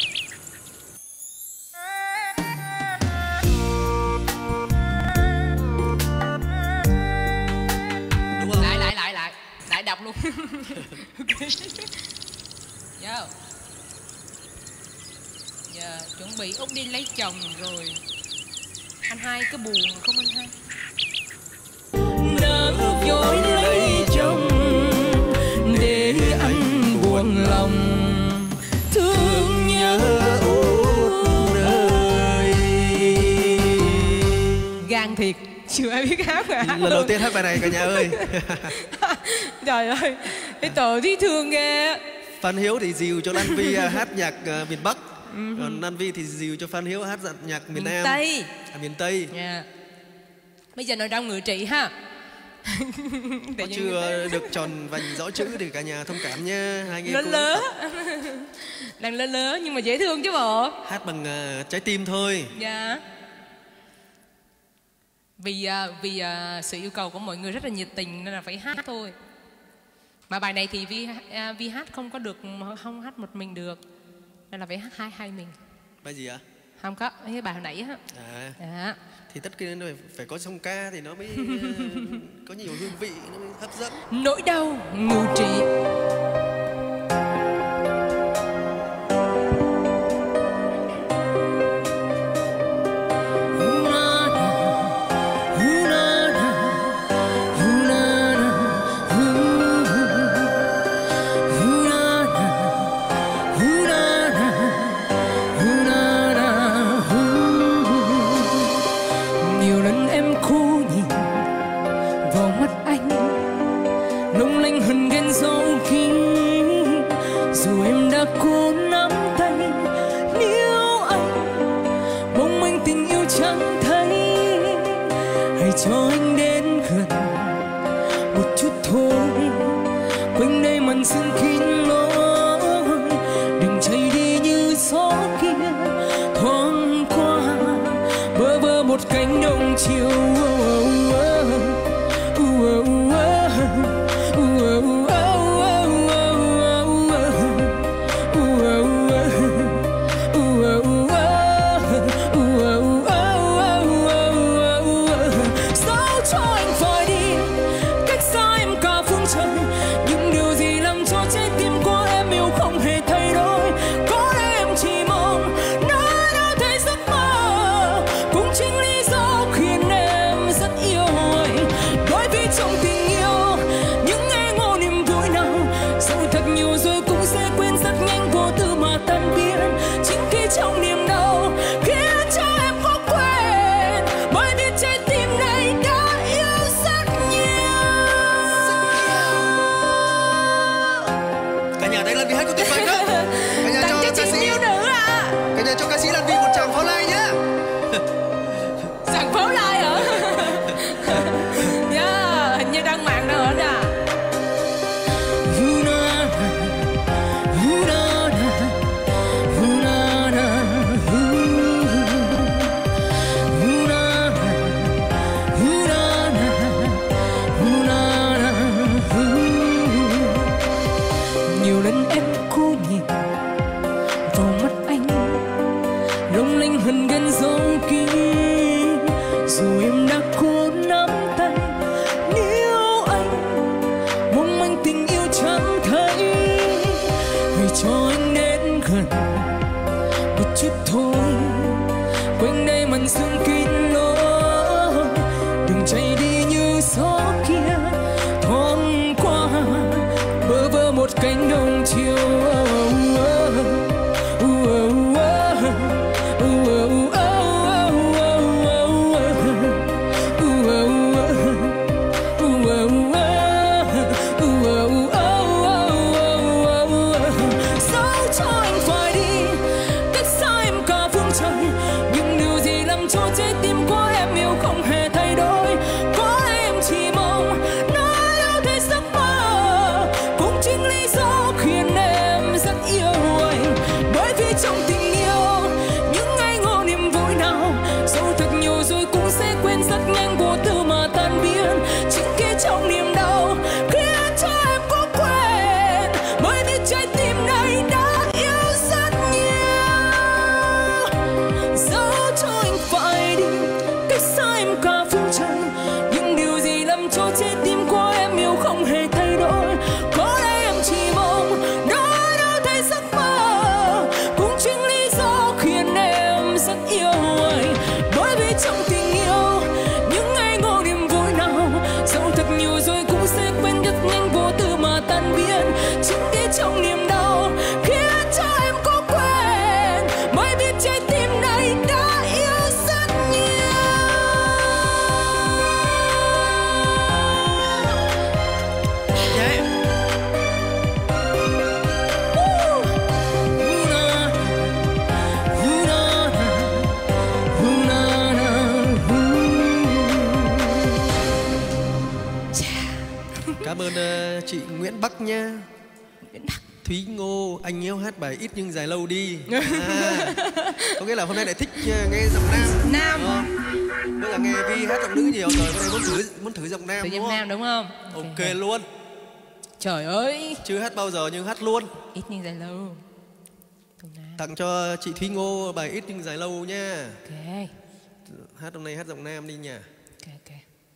Lại đọc luôn. Vô. Giờ chuẩn bị Út đi lấy chồng rồi. Anh hai cứ buồn không anh hai? Nỡ dối lấy chồng để anh buồn lòng, thương nhớ Út ơi. Gan thiệt, chưa ai biết hát mà hát Lần đầu tiên hát bài này cả nhà ơi. Trời ơi, cái tội thấy thương ghê. Phan Hiếu thì dìu cho Lan Vi hát nhạc miền Bắc. Còn Lan Vi thì dìu cho Phan Hiếu hát nhạc miền Nam. Tây. Miền Tây. Yeah. Bây giờ nỗi đau ngự trị ha. Có chưa được tròn vành rõ chữ thì cả nhà thông cảm nha. Hai anh em Đang lớn nhưng mà dễ thương chứ bộ. Hát bằng trái tim thôi. Dạ. Vì sự yêu cầu của mọi người rất là nhiệt tình nên là phải hát thôi. Mà bài này thì Vi hát không hát một mình được, nên là phải hát hai mình. Bài gì ạ? Không có, cái bài hồi nãy á. Dạ. Thì tất nhiên phải có song ca thì nó mới có nhiều hương vị, nó mới hấp dẫn. Nỗi đau ngự trị. dù em đã cố nắm tay. Nếu anh mong manh tình yêu chẳng thấy, hãy cho anh đến gần một chút thôi. Quanh đây màn sương kín lối, đừng chạy đi như gió kia thoáng qua bơ vơ một cánh đồng chiều. Chị Nguyễn Bắc nha. Nguyễn Bắc. Thúy Ngô, anh yêu hát bài Ít Nhưng Dài Lâu đi. Có nghĩa là hôm nay lại thích nghe giọng nam. Bây giờ nghe Vi hát giọng nữ nhiều rồi, hôm nay muốn thử giọng nam, đúng không? Nam đúng không? Ok luôn. Trời ơi, chưa hát bao giờ nhưng hát luôn. Ít Nhưng Dài Lâu. Tặng cho chị Thúy Ngô bài Ít Nhưng Dài Lâu nha. Ok. Hát hôm nay hát giọng nam đi nha. Ok.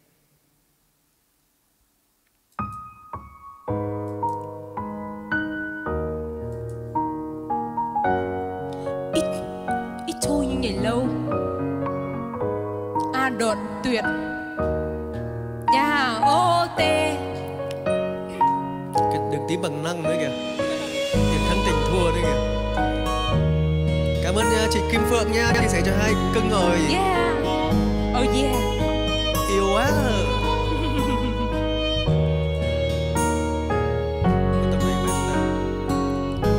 Ít thôi nhưng dài lâu. A đột tuyệt. Nhà ô tê. Cái đường tím bằng năng nữa kìa. Tiền thắng tình thua nữa kìa. Cảm ơn chị Kim Phượng nha, chia sẻ cho hai cưng rồi. Yeah. Oh yeah. Yêu quá. Tập này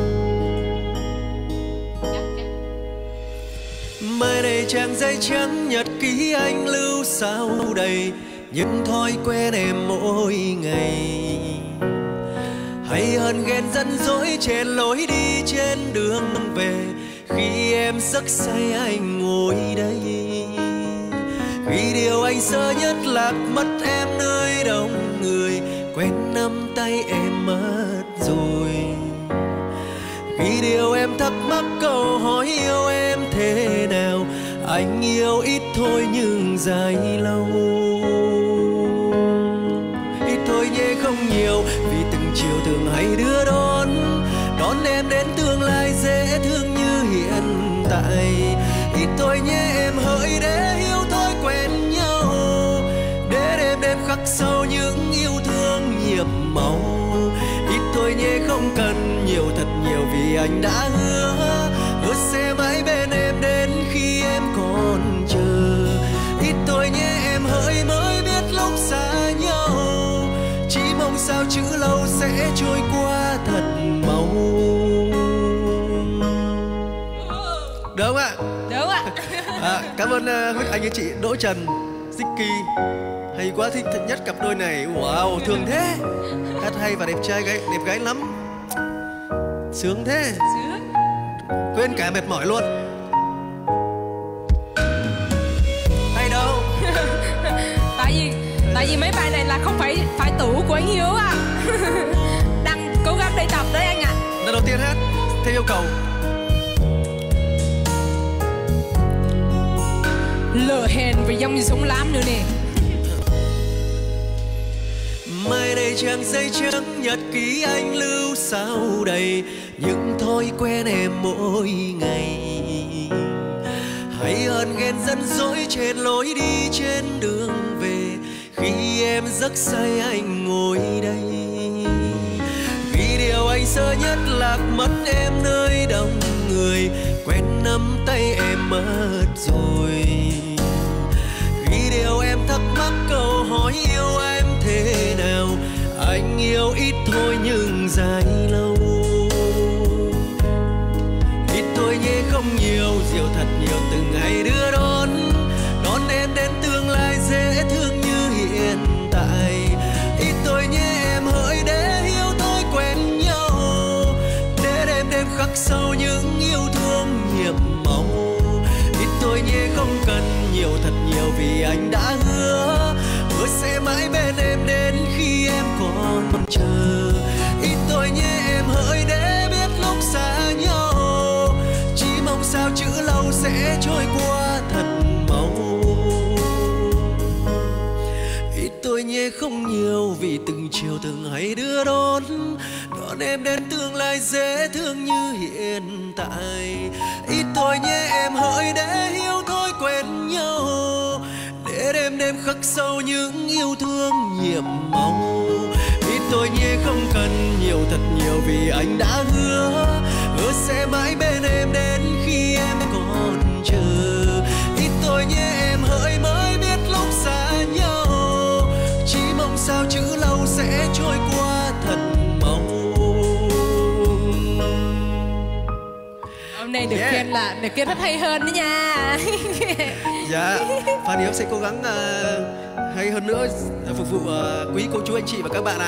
trang giấy trắng nhật ký anh lưu sao đầy những thói quen em mỗi ngày. Hay hơn ghen dẫn dỗi trên lối đi trên đường về, khi em giấc say anh ngồi đây. Vì điều anh sợ nhất lạc mất em nơi đông người, quen nắm tay em mất rồi. Vì điều em thắc mắc câu hỏi yêu em thế nào, anh yêu ít thôi nhưng dài lâu. Ít thôi nhé không nhiều, vì từng chiều thường hay đưa đón em đến tương lai dễ thương như hiện tại. Ít thôi nhé em hỡi để yêu thôi quen nhau, để đêm khắc sâu những yêu thương nhiệm màu. Ít thôi nhé không cần nhiều thật nhiều, vì anh đã hứa sẽ mãi bên em đến khi em còn chờ. Ít thôi nhé em hỡi mới biết lúc xa nhau, chỉ mong sao chữ lâu sẽ trôi qua thật mau. Được không ạ? Đúng ạ. Cảm ơn anh ấy chị Đỗ Trần, Zicky. Hay quá, thích nhất cặp đôi này. Wow, thường thế. Hát hay và đẹp gái lắm. Sướng thế. Sướng. Quên cả mệt mỏi luôn. Hay đâu. Tại vì mấy bài này là không phải tủ của anh Hiếu à. Đang cố gắng để tập đấy anh ạ. Lần đầu tiên hát theo yêu cầu. Lỡ hẹn với dòng sông Lam nữa nè. Mai đây trang giấy trắng nhật ký anh lưu sao đầy những thói quen em mỗi ngày. Hay hơn ghen dẫn dỗi trên lối đi trên đường về, khi em giấc say anh ngồi đây. Vì điều anh sợ nhất lạc mất em nơi đông người, quen nắm tay em mất rồi. Vì điều em thắc mắc câu hỏi yêu em thế nào, anh yêu ít thôi nhưng dài lâu. Ít thôi nhé không nhiều, diệu thật nhiều từng ngày đưa đón em đến tương lai dễ thương như hiện tại. Ít thôi nhé em hỡi để yêu thôi quen nhau, để đêm khắc sâu những yêu thương nhiệm màu. Ít thôi nhé không cần nhiều thật nhiều, vì anh đã hứa sẽ mãi bên em đến khi em còn chờ. Ít thôi nhé em hỡi để biết lúc xa nhau, chỉ mong sao chữ lâu sẽ trôi qua thật mau. Ít thôi nhé không nhiều, vì từng chiều từng hay đưa đón em đến tương lai dễ thương như hiện tại. Ít thôi nhé em hỡi để yêu thôi quen nhau, để đêm khắc sâu những yêu thương nhiệm màu. Ít thôi nhé không cần nhiều thật nhiều, vì anh đã hứa sẽ mãi bên em đến khi em còn chờ. Ít thôi nhé em hỡi mới biết lúc xa nhau, chỉ mong sao chữ lâu sẽ trôi qua thật mau. Hôm nay được khen rất hay hơn đấy nha. Dạ, Phan Hiếu sẽ cố gắng hay hơn nữa phục vụ quý cô chú anh chị và các bạn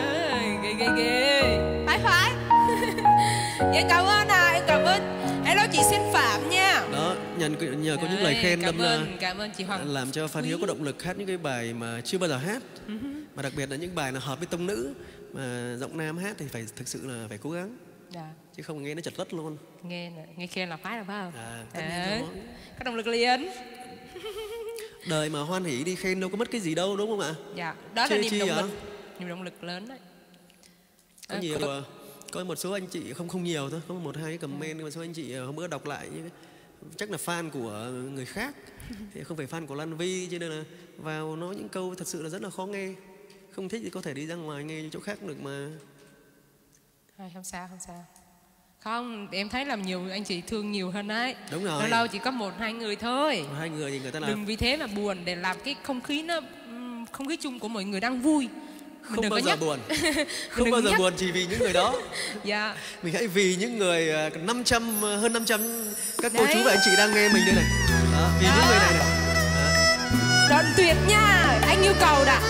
Ghê. Phải. Em cảm ơn em cảm ơn. Hello chị Sen Phạm nha. Đó, nhờ có những lời khen cảm ơn chị Hoàng. làm cho Phan Hiếu có động lực hát những cái bài mà chưa bao giờ hát. Mà đặc biệt là những bài là hợp với tông nữ, mà giọng nam hát thì phải thực sự là phải cố gắng. Dạ. Chứ không nghe nó chật lất luôn. Nghe khen là phải không? Có động lực liền. Đời mà hoan hỉ đi khen đâu có mất cái gì đâu, đúng không ạ? Dạ, đó là niềm động lực lớn đấy. Có nhiều có một số anh chị không nhiều thôi, có một hai cái comment, nhưng mà số anh chị hôm bữa đọc lại chắc là fan của người khác thì không phải fan của Lan Vy, cho nên là vào nói những câu thật sự là rất là khó nghe. Không thích thì có thể đi ra ngoài nghe chỗ khác được mà. Không sao. Không, em thấy làm nhiều anh chị thương nhiều hơn đấy. Đúng rồi. Lâu chỉ có 1-2 người thôi. 2 người thì người ta làm. Đừng vì thế mà buồn, để làm cái không khí chung của mọi người đang vui Không bao giờ buồn. Không bao giờ buồn chỉ vì những người đó. Dạ. Mình hãy vì những người hơn 500 các cô chú và anh chị đang nghe mình đây này. Đó, vì những người này này. Đoạn tuyệt nha, anh yêu cầu đã.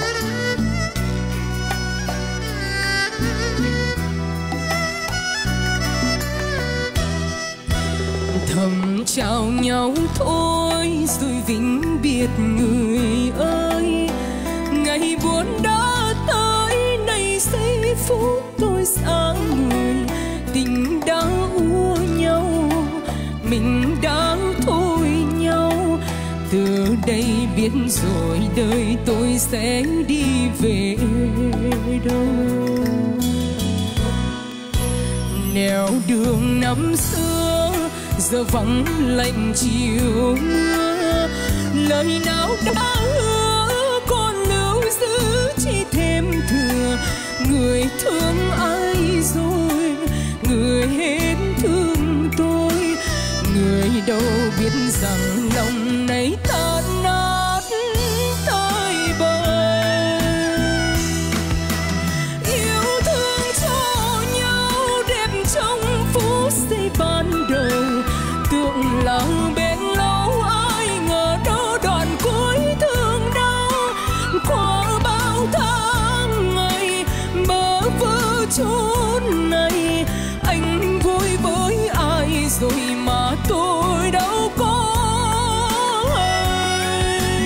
Thầm chào nhau thôi rồi vĩnh biệt người ơi. Ngày buồn đã tới nay giây phút tôi xa người. Tình đã úa nhau, mình đã thôi nhau. Từ đây biết rồi đời tôi sẽ đi về đâu. Nẻo đường năm xưa giờ vắng lạnh chiều mưa. Lời nào đã hứa còn lưu giữ chỉ thêm thừa. Người thương ai rồi, người hết thương tôi. Người đâu biết rằng lòng này tan nát tới bời. Yêu thương cho nhau đẹp trong phút giây ban đầu. Tưởng là bên lâu ai ngờ đâu đoạn cuối thương đau. Qua bao tháng ngày bơ vơ chốn này. Anh vui với ai rồi mà tôi đâu có hay.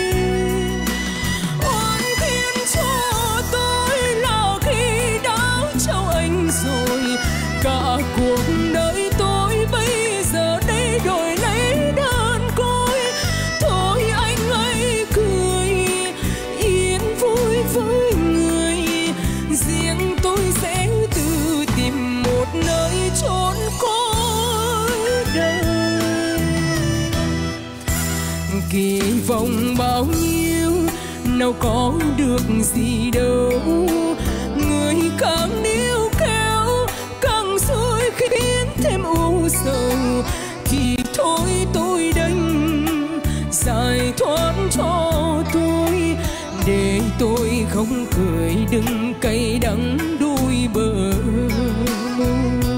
Oan khiến cho tôi là khi đã trao anh rồi. Cả cuộc đời tôi bây giờ đây đổi lấy đơn côi. Thôi anh hãy cười yên vui với người. Riêng tôi sẽ tự tìm một nơi chốn cuối đời. Kỳ vọng bao nhiêu nào có được gì đâu. Người càng níu kéo càng xui khiến thêm u sầu. Thì thôi tôi đành giải thoát cho tôi. Để tôi không cười đừng cay đắng đôi bờ môi.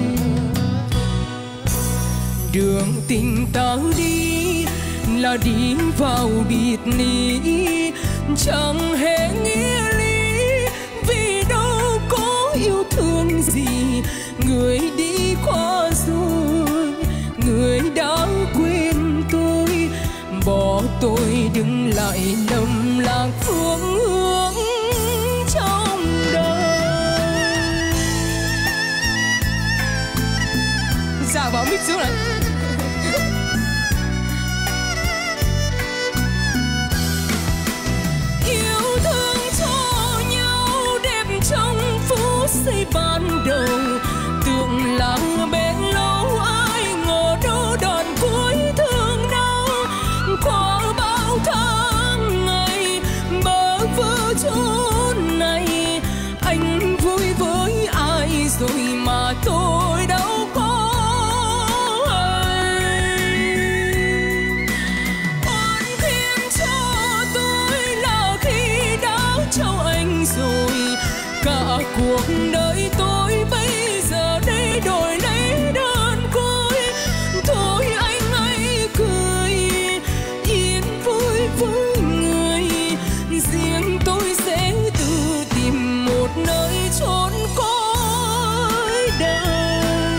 Đường tình ta đi là đi vào biệt ly. Chẳng hề nghĩa lý vì đâu có yêu thương gì. Người đi qua rồi, người đã quên tôi. Bỏ tôi đứng lại lầm lạc phương hướng trong đời. Dạ bảo mic xuống này. Yêu thương cho nhau đẹp trong phút giây ban đầu. Tưởng là bên lâu ai ngờ đâu đoạn cuối thương đau. Qua bao tháng ngày bơ vơ chốn này. Anh vui với ai rồi mà tôi đâu có hay. Oan khiến cho tôi là khi đã trao anh rồi. Cả cuộc đời tôi bây giờ đây đổi lấy đơn côi. Thôi anh hãy cười yên vui với người. Riêng tôi sẽ tự tìm một nơi chốn cuối đời.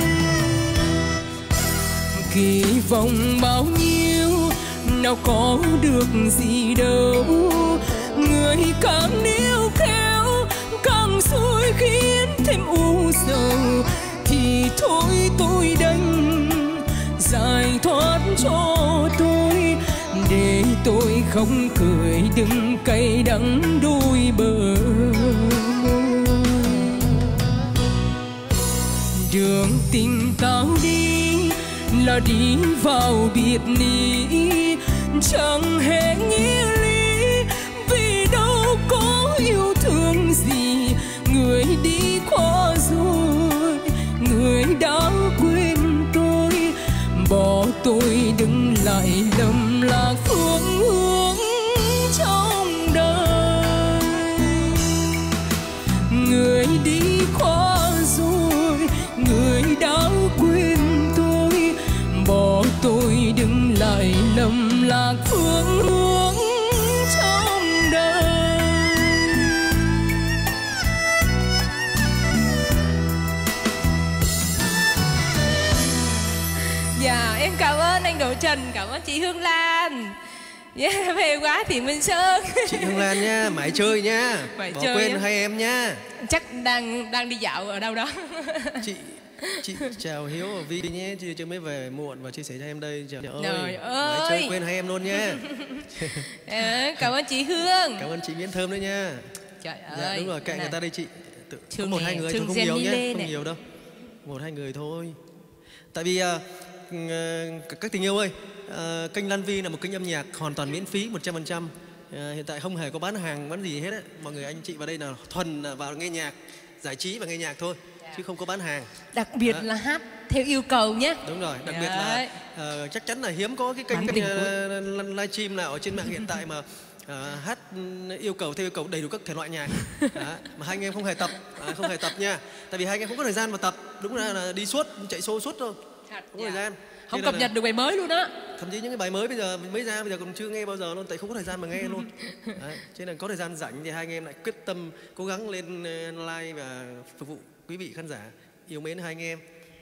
Kỳ vọng bao nhiêu nào có được gì đâu. Người càng níu kéo càng xui khiến thêm u sầu. Thì thôi tôi đành giải thoát cho tôi. Để tôi không cười đừng cay đắng đôi bờ môi. Đường tình ta đi là đi vào biệt ly. Chẳng hề nghĩa lý vì đâu có yêu thương gì. Người đi qua rồi, người đã quên tôi. Bỏ tôi đứng lại lầm lạc phương hướng trong đời. Em cảm ơn anh Đỗ Trần, cảm ơn chị Hương Lan. Yeah, về quá thì Minh Sơn. Chị Hương Lan nha, mãi chơi nha. Mãi Bỏ chơi quên á. hai em nha. Chắc đang đi dạo ở đâu đó. Chị chào Hiếu và Vi nhé, chưa mới về muộn và chia sẻ cho em đây. Trời Trời ơi, ơi. mãi chơi quên hai em luôn nha. Cảm ơn chị Hương. Cảm ơn chị Miễn Thơm nữa nha. Trời Dạ ơi. đúng rồi, kệ người ta đi chị. Có Thương một nè, hai người thương thôi, không nhiều Jenny nhé, Lê không này. nhiều đâu. Một hai người thôi. Tại vì các tình yêu ơi, kênh Lan Vi là một kênh âm nhạc hoàn toàn miễn phí 100%. Hiện tại không hề có bán hàng, bán gì hết á. Mọi người anh chị vào đây là thuần vào nghe nhạc, giải trí và nghe nhạc thôi, chứ không có bán hàng. Đặc biệt là hát theo yêu cầu nhé. Đúng rồi, đặc biệt là chắc chắn là hiếm có cái kênh livestream nào ở trên mạng hiện tại mà hát yêu cầu theo yêu cầu đầy đủ các thể loại nhạc. Mà hai anh em không hề tập nha. Tại vì hai anh em không có thời gian mà tập, đúng ra là đi suốt, chạy show suốt thôi, không có thời gian. Không cập nhật được bài mới luôn á. Thậm chí những cái bài mới bây giờ mới ra bây giờ còn chưa nghe bao giờ luôn, tại không có thời gian mà nghe luôn. Đấy, cho nên là có thời gian rảnh thì hai anh em lại quyết tâm cố gắng lên live và phục vụ quý vị khán giả yêu mến hai anh em.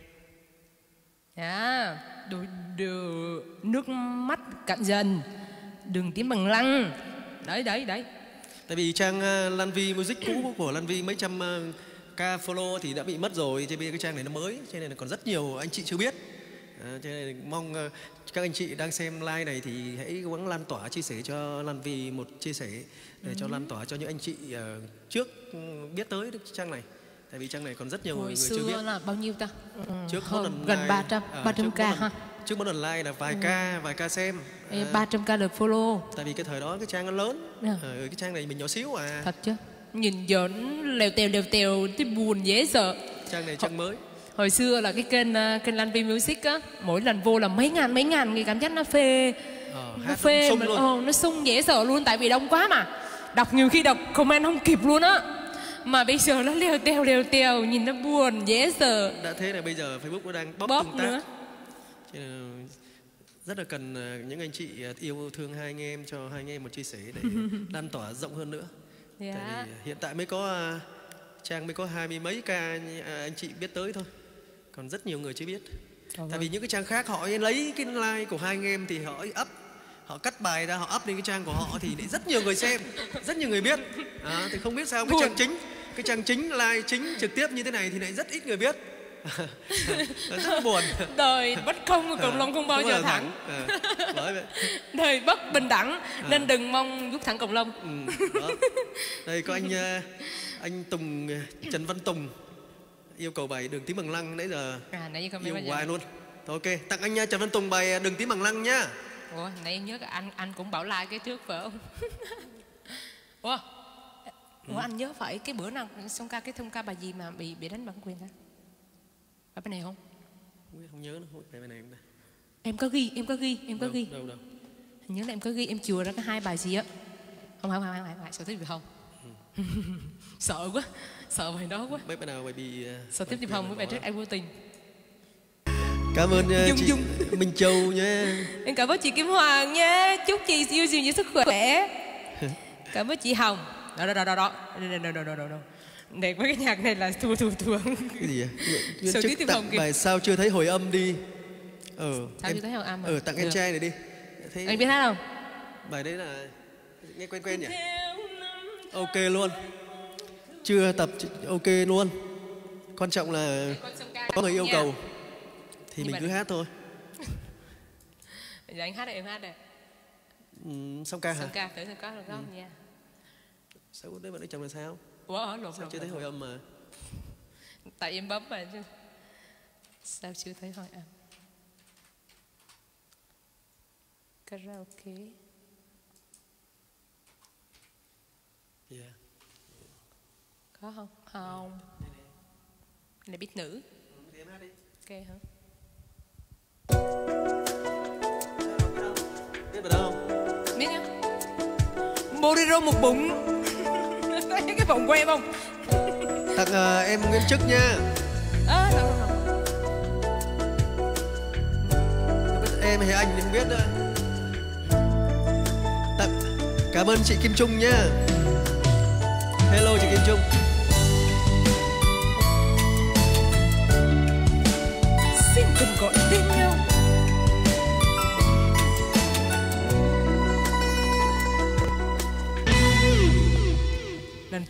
Nước mắt cạn dần, đừng tím bằng lăng. Đấy. Tại vì trang Lan Vi Music cũ của Lan Vi mấy trăm ca follow thì đã bị mất rồi, cho nên cái trang này nó mới, cho nên là còn rất nhiều anh chị chưa biết. Cho nên mong các anh chị đang xem live này thì hãy cố gắng lan tỏa, chia sẻ cho Lan Vi một chia sẻ để cho lan tỏa cho những anh chị trước biết tới trang này. Tại vì trang này còn rất nhiều người chưa biết. Hồi xưa là bao nhiêu ta? Trước mỗi lần gần live, 300 ca ha. Trước mỗi lần live là vài ca xem. 300 ca lượt follow. Tại vì cái thời đó cái trang nó lớn, cái trang này mình nhỏ xíu à. Thật chứ. Nhìn giỡn lèo tèo thì buồn dễ sợ. Trang này trang mới. Hồi xưa là cái kênh Lan Vi Music á, mỗi lần vô là mấy ngàn người, cảm giác nó phê. Nó phê mà nó sung dễ sợ luôn, tại vì đông quá mà. Nhiều khi đọc comment không kịp luôn á. Mà bây giờ nó lèo tèo, nhìn nó buồn dễ sợ. Đã thế là bây giờ Facebook nó đang bóp tương tác nữa. Cho nên rất là cần những anh chị yêu thương hai anh em, cho hai anh em một chia sẻ để lan tỏa rộng hơn nữa. Tại vì hiện tại mới có trang mới có 20 mấy ca anh chị biết tới thôi, còn rất nhiều người chưa biết. Tại vì những cái trang khác họ lấy cái like của hai anh em thì họ up, họ cắt bài ra, họ up lên cái trang của họ thì rất nhiều người xem, rất nhiều người biết. Thì không biết sao cái trang chính live chính trực tiếp như thế này thì lại rất ít người biết. Rất là buồn. Đời bất công, cộng đồng không bao giờ thắng. Đời bất bình đẳng nên đừng mong giúp thắng cộng đồng. Đây có anh Tùng, Trần Văn Tùng yêu cầu bài Đường Tím Bằng Lăng, nãy giờ yêu hoài luôn. Thôi ok, tặng anh Trần Văn Tùng bài Đường Tím Bằng Lăng nhá. Ủa, nãy em nhớ anh cũng bảo like cái trước phải không? Ủa anh nhớ phải cái bữa nào xong ca cái thông ca bài gì mà bị đánh bản quyền ta? Phải bài này không? Không nhớ nữa, bài này không đây. Em có ghi. Đâu. Hình như là em có ghi, em chừa ra cái hai bài gì á. Không, sợ tiếp được không? Sợ quá, sợ bài đó quá. Mấy bài nào bài bị sợ tiếp không với bài trước anh vô tình. Cảm ơn chị Minh Châu nha. Em cảm ơn chị Kim Hoàng nha. Chúc chị yêu nhiều sức khỏe. Cảm ơn chị Hồng. Đó. Để với cái nhạc này là thua. Cái gì vậy? Sao tiếp tặng bài Sao Chưa Thấy Hồi Âm đi. Sao chưa thấy hồi âm? Tặng em trai này đi. Anh biết hát không? Bài đấy là nghe quen nhỉ? Ok luôn. Chưa tập ok luôn. Quan trọng là có người yêu cầu thì mình cứ hát thôi. Giờ anh hát đây, em hát đây. Xong ca hả? Xong ca, thử có được không nha. Sao đấy bạn ấy chồng là sao? Sao chưa thấy hồi âm mà? Tại em bấm mà chứ. Sao chưa thấy hồi âm? Karaoke. Có không? Không. Này biết nữ. Ok hả? Biết bài đó không? Biết nhá. Bolero một bụng. Cái vòng quay không? Tặng em Nguyễn Trức nha. Không. Em hay anh thì không biết nữa. Cảm ơn chị Kim Trung nha. Hello chị Kim Trung. Xin đừng gọi tên nhau.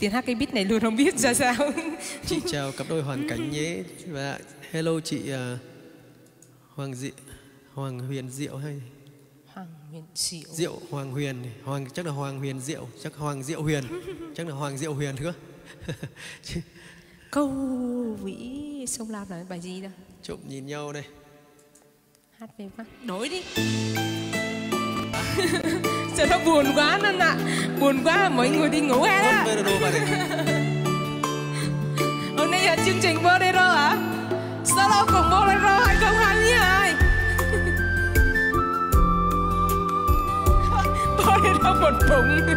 Tiến hát cái beat này luôn không biết ra sao. Chị chào cặp đôi hoàn cảnh nhé. Và hello chị Hoàng Huyền Diệu hay Hoàng Huyền Diệu. Diệu Hoàng Huyền, chắc là Hoàng Huyền Diệu, chắc Hoàng Diệu Huyền, chắc là Hoàng Diệu Huyền nữa. Câu vĩ sông Lam là bài gì đâu? Trộm nhìn nhau đây. Hát về quá. Đổi đi. Sao nó buồn quá nên ạ. Buồn quá mọi người đi ngủ hết á. Hôm nay là chương trình Bolero hả? Solo cùng Bolero 2022. Bolero một bụng.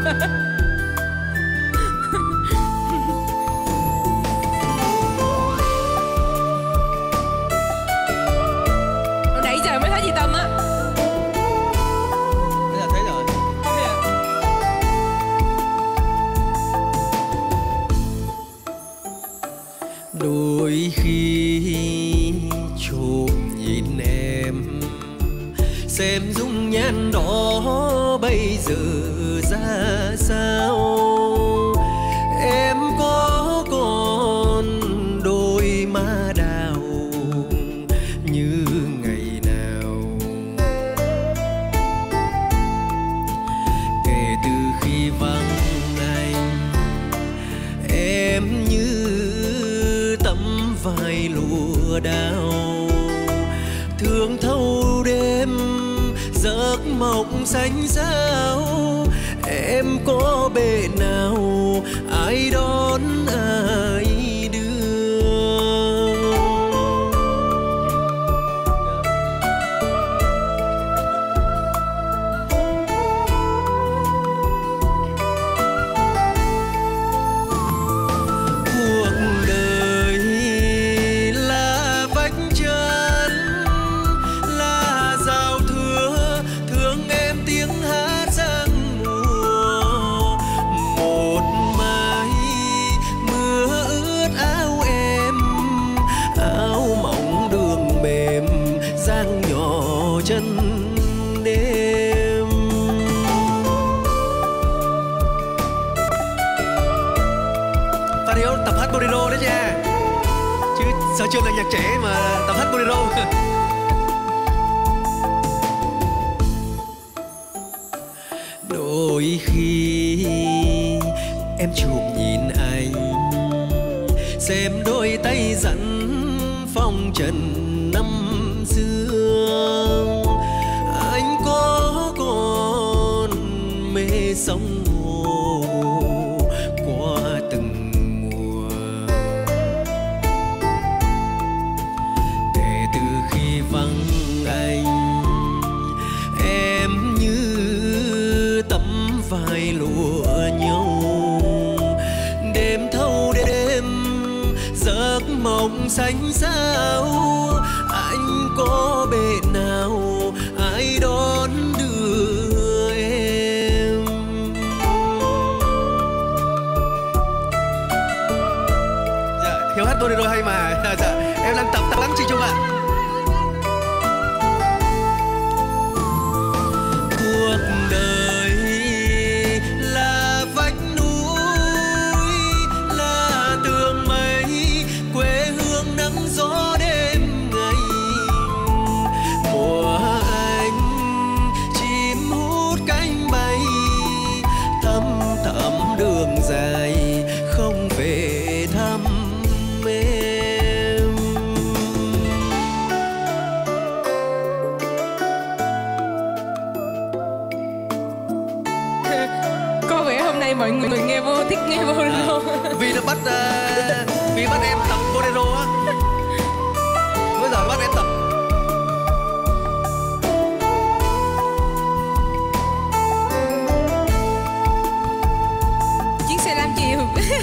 Nãy giờ mới thấy chị Tâm á. Bây giờ thấy rồi. Đôi khi chụp nhìn em, xem dung nhan đó bây giờ ra sao. Em có còn đôi má đào như ngày nào. Kể từ khi vắng anh, em như tấm vải lụa đào, thương thâu đêm giấc mộng xanh xao. Em có bề nào ai đón ai đưa. Cuộc đời là vách chân, là giao thừa, thương em tiếng hát giang mùa. Một mái mưa ướt áo em, áo mỏng đường mềm dang nhỏ chân đêm. Phát Hiếu tập hát bolero đấy nha, chứ sở trường là nhạc trẻ mà tập hát bolero. Đôi khi em chụp nhìn anh, xem đôi tay dẫn phong trần năm xưa. Anh có còn mê sóng hồ qua từng mùa. Kể từ khi vắng anh, em như tấm vải lụa nhau, đêm thâu đêm giấc mộng xanh xao. Anh có bề nào ai đón đưa em. Dạ, Hiếu hát bolero hay mà. Dạ, em đang tập lắm chị Trung ạ. Cuộc đời là vách núi, là tường mây, quê hương nắng gió đêm ngày. Mùa anh chim hút cánh bay, thăm thẳm đường dài không về thăm em. Có vẻ hôm nay mọi người nghe vô thích nghe bolero. Vì nó bắt em tập bolero á. Bây giờ bắt em tập. Chiếc xe lam chiều.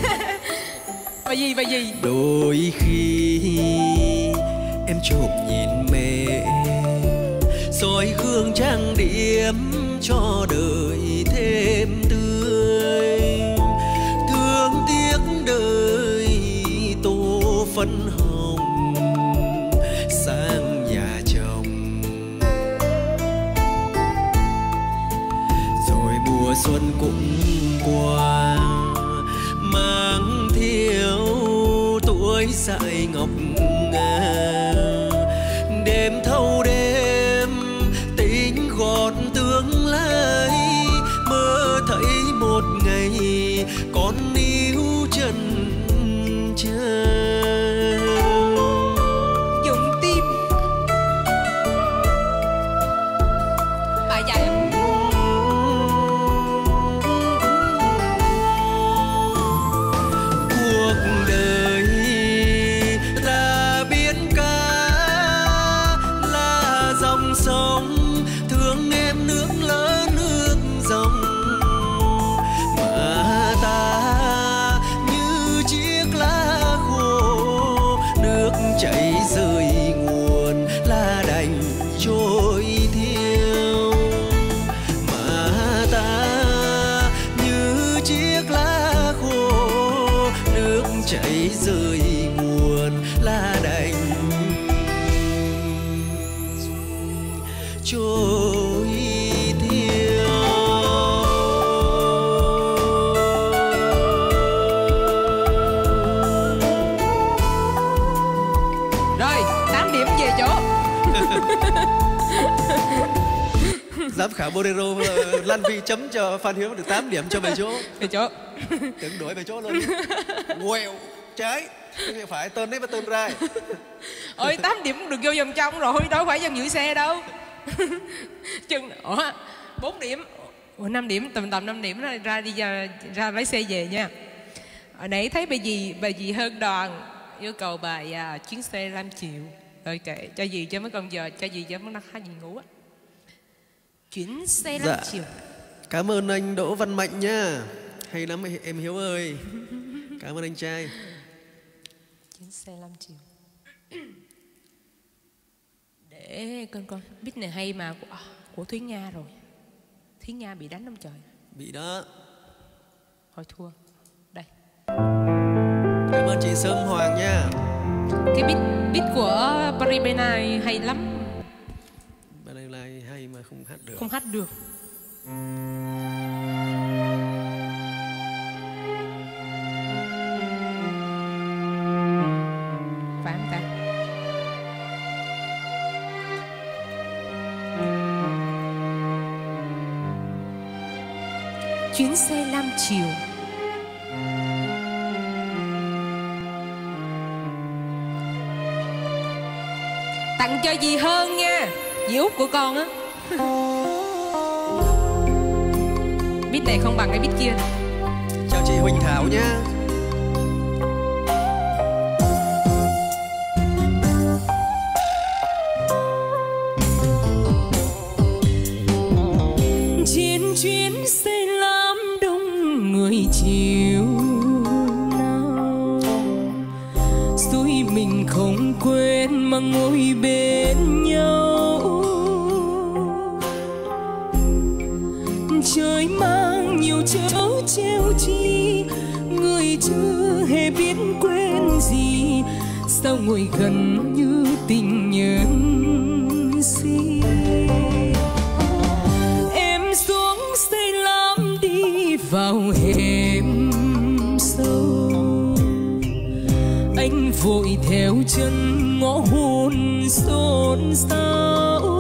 Bài gì? Đôi khi em chụp nhìn mẹ, soi gương trang điểm cho đời thêm tươi. Thương tiếc đời tô phấn hồng sang nhà chồng. Rồi mùa xuân cũng qua mà trôi theo. Rồi 8 điểm về chỗ. Giám khảo Bolero Lan Vi chấm cho Phan Hiếu được 8 điểm cho về chỗ. Về chỗ. Tưởng đuổi về chỗ luôn. Quẹo trái, phải tên đấy và tên ra. Ôi 8 điểm được vô vòng trong rồi, đâu phải vòng giữ xe đâu. Chừng 4 điểm. 5 điểm, tầm 5 điểm ra lái xe về nha. Hồi nãy thấy bà dì Hơn Đoàn yêu cầu bài Chuyến xe lam chiều. Rồi kệ, cho dì cho mấy con giờ, cho dì cho mấy hai dì ngủ á. Chuyến xe lam chiều. Cảm ơn anh Đỗ Văn Mạnh nha. Hay lắm em Hiếu ơi. Cảm ơn anh trai. Chuyến xe lam chiều. Để con beat này hay mà của Thúy Nga rồi. Thúy Nga bị đánh không trời? Bị đó. Thôi thua. Đây. Cảm ơn chị Sâm Hoàng nha. Cái beat của Paribena hay lắm. Paribena hay mà không hát được. Không hát được. Phải không ta? Chuyến xe lam chiều. Tặng cho dì Hơn nha, dì út của con á. Beat này không bằng cái beat kia. Chào chị Huỳnh Thảo nha. Trên chuyến xe lam đông người chiều nào, rồi mình không quên mà ngồi bên nhau. Trời mang nhiều chớ treo chi, người chưa hề biết quên gì, sao ngồi gần như tình nhân si. Em xuống xe lam đi vào hẻm sâu, anh vội theo chân ngõ hôn xôn xao,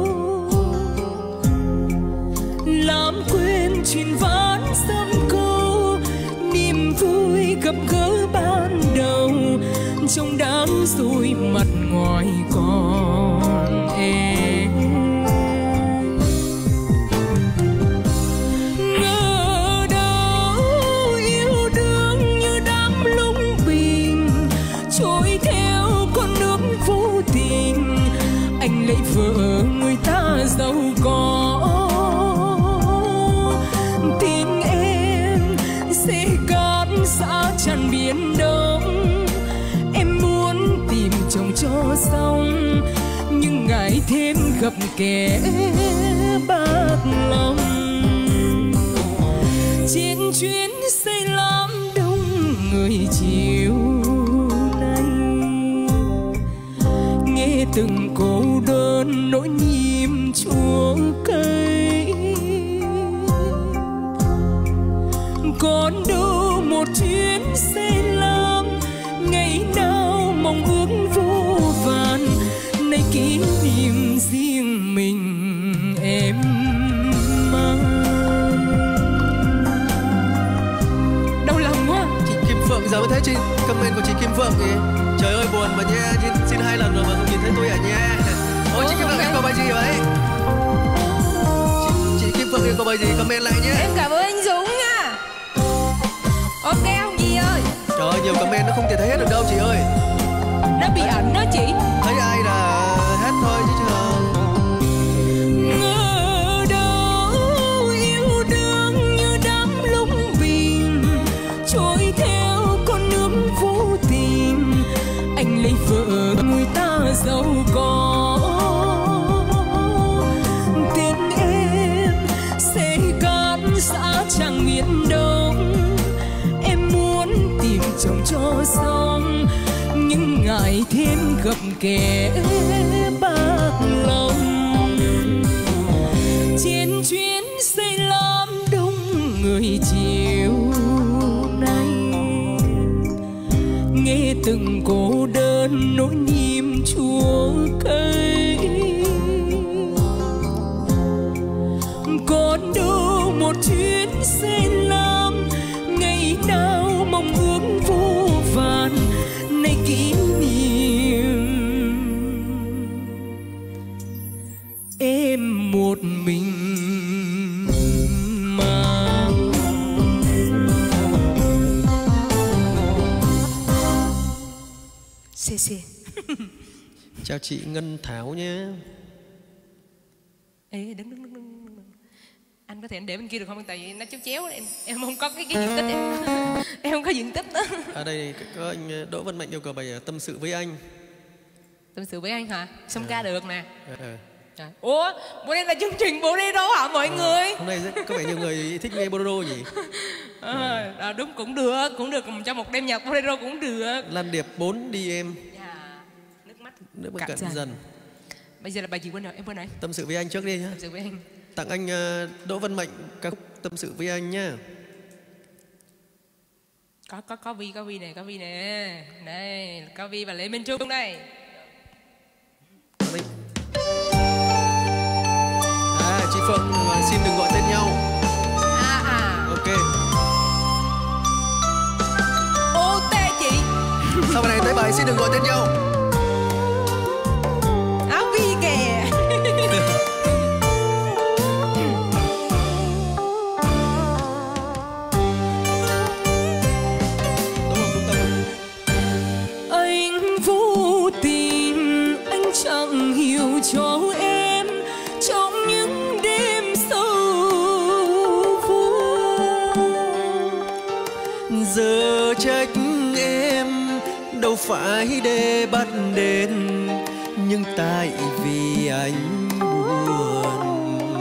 làm quên chuyện ván dăm câu, niềm vui gặp gỡ ban đầu, trong đám rồi mặt ngoài còn em. Ngờ đâu yêu đương như đám lung bình, trôi theo con nước vô tình, anh lấy vợ người ta giàu có. Tình em sẽ cát xã tràn biển đông, em muốn tìm chồng cho xong, nhưng ngại thêm gặp kẻ bạc lòng. Trên chuyến xe lam đông người chiều nay, nghe từng câu đơn nỗi nhịp chua cay, còn đâu một chuyến xe lam ngày nào mong ước vô vàn, nay kỷ niệm riêng mình em mang. Đau lòng quá. Chị Kim Phượng giờ mới thấy chị comment của chị Kim Phượng kìa. Trời ơi buồn mà nha, xin 2 lần rồi mà không nhìn thấy tôi à nha. Ôi chị Kim Phượng em có bài gì vậy? Chị Kim Phượng em có bài gì comment lại nhé. Em cảm ơn anh Dũng nha. Ok không dì ơi? Trời ơi nhiều comment nó không thể thấy hết được đâu chị ơi. Nó bị ẩn đó chị. Thấy ai là hết thôi chứ chờ. Ngờ đâu yêu đương như đám lung bình, trôi theo con nước vô tình, anh lấy vợ người ta giàu có. Tình em sẽ cát xã tràng miền đông, em muốn tìm chồng cho xong, nhưng ngại thêm gặp kẻ bạc lòng. một mình mang. Xê. Chào chị Ngân Thảo nhé. Ê, đứng. Anh có thể để bên kia được không? Tại vì nó chéo em không có cái diện tích em không có diện tích đó. Ở đây có anh Đỗ Văn Mạnh yêu cầu bài tâm sự với anh. Tâm sự với anh hả? Xong ca được nè. Trời. Ủa, bữa nay là chương trình bolero hả mọi người? Hôm nay có vẻ nhiều người thích nghe bolero nhỉ? Đúng, cũng được cho một đêm nhạc bolero cũng được. Lan Điệp 4 đi em. Nước mắt cạn dần. Bây giờ là bài gì quên rồi, em quên rồi. Tâm sự với anh trước đi nhá. Tâm sự với anh. Tặng anh Đỗ Văn Mạnh ca khúc Tâm sự với anh nhá. Có Vi nè. Đây, có Vi và Lê Minh Trung đây. Chị Phượng xin đừng gọi tên nhau. Ok. Ô tê chị. Sau bài này tới bài xin đừng gọi tên nhau. Áo Vi kìa. Anh vô tình, anh chẳng hiểu cho em trong những đêm sâu vuông. Giờ trách em đâu phải để bắt đến, nhưng tại vì anh buồn.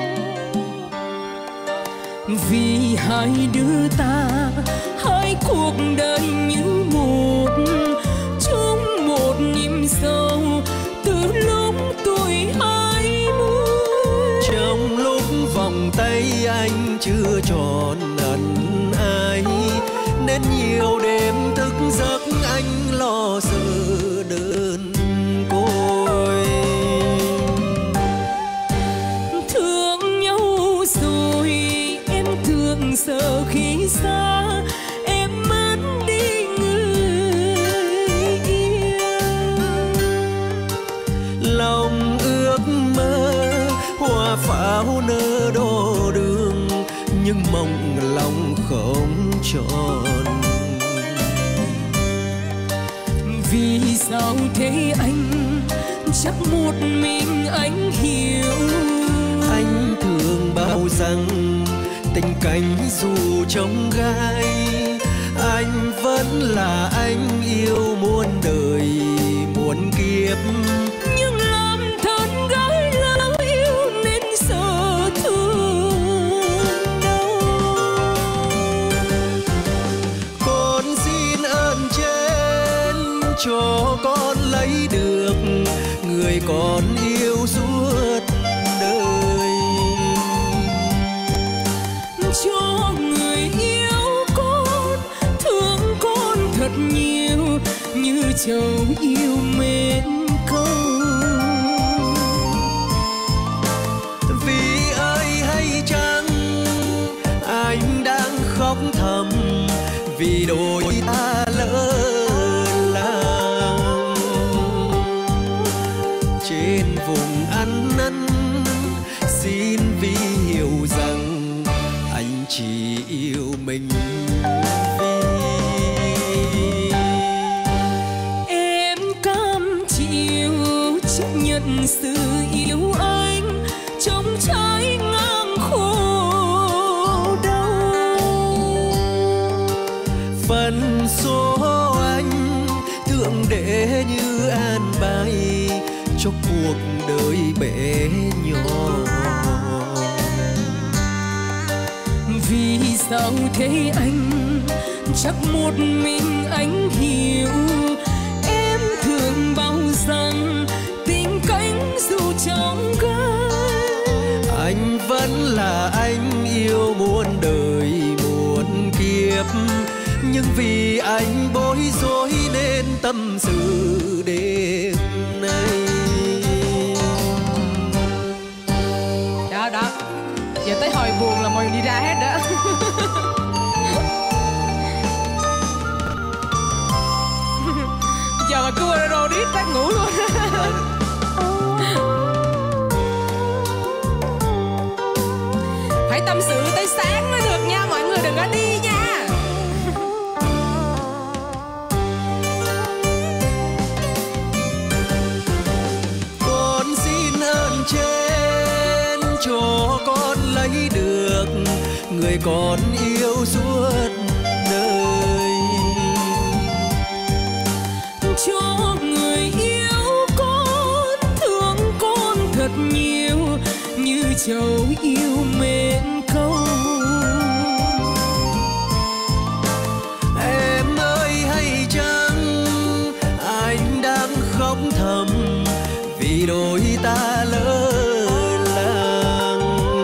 Vì hai đứa ta, hai cuộc đời như một, chung một nhịp sâu từ lúc tuổi 20. Trong lúc vòng tay anh chưa tròn ẩn ai, nên nhiều đêm thức giấc anh lo sợ đơn côi. Thương nhau rồi em thương sợ khi xa, em mất đi người yêu. Lòng ước mơ hoa pháo nở đỏ đường, nhưng mộng lòng không tròn. Vì sao thế anh, chắc một mình anh hiểu. Anh thường bảo rằng tình cảnh dù trông gai, anh vẫn là anh yêu muôn đời muôn kiếp. Nhưng làm thân gái lỡ yêu nên sợ thương đau. Con xin ơn trên cho con lấy được người con yêu suốt đời. Cho người yêu con, thương con thật nhiều, như châu yêu mến câu. Vì ơi hay chăng anh đang khóc thầm, vì đôi ta lỡ làng trên vùng ăn năn. Xin vì hiểu rằng anh chỉ yêu mình vì Em cam chịu chấp nhận sự yêu anh trong trái ngang khổ đau. phần số anh thượng đế như an bài cho cuộc đời bé nhỏ. Vì sao thế anh, chắc một mình anh hiểu. Em thường bảo rằng tình cánh dù trong gai, Anh vẫn là anh yêu muôn đời muôn kiếp, nhưng vì anh bối rối nên tâm sự đêm nay. Đó, giờ tới hồi buồn là mọi người đi ra hết đó. Giờ mà cua rồi đi chắc ngủ luôn. người còn yêu suốt đời. Cho người yêu con thương con thật nhiều, như châu yêu mến câu. Em ơi hay chăng anh đang khóc thầm vì đôi ta lỡ làng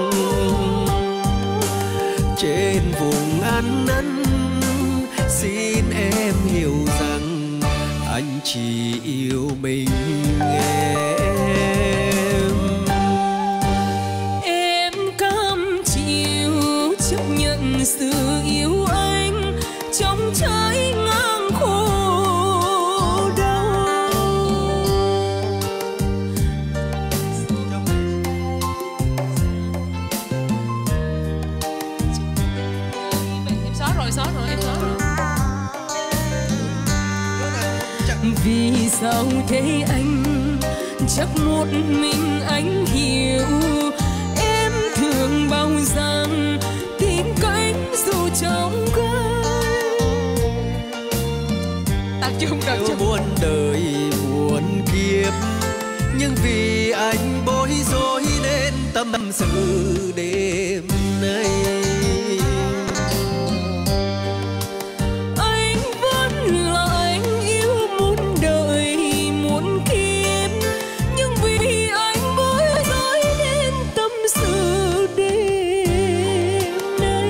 trên vùng ăn năn. Xin em hiểu rằng anh chỉ yêu mình Em cam chịu chấp nhận sự yêu anh trong trái ngang khổ đau. Em xóa rồi, em xóa rồi. Vì sao thế anh, chắc một mình anh hiểu. Em thường bao rằng tìm cách dù trong gai. Tập trung. muôn đời muôn kiếp, nhưng vì anh bối rối nên tâm sự đêm nay. Anh vẫn là anh yêu muôn đời muôn kiếp, nhưng vì anh bối rối nên tâm sự đêm nay.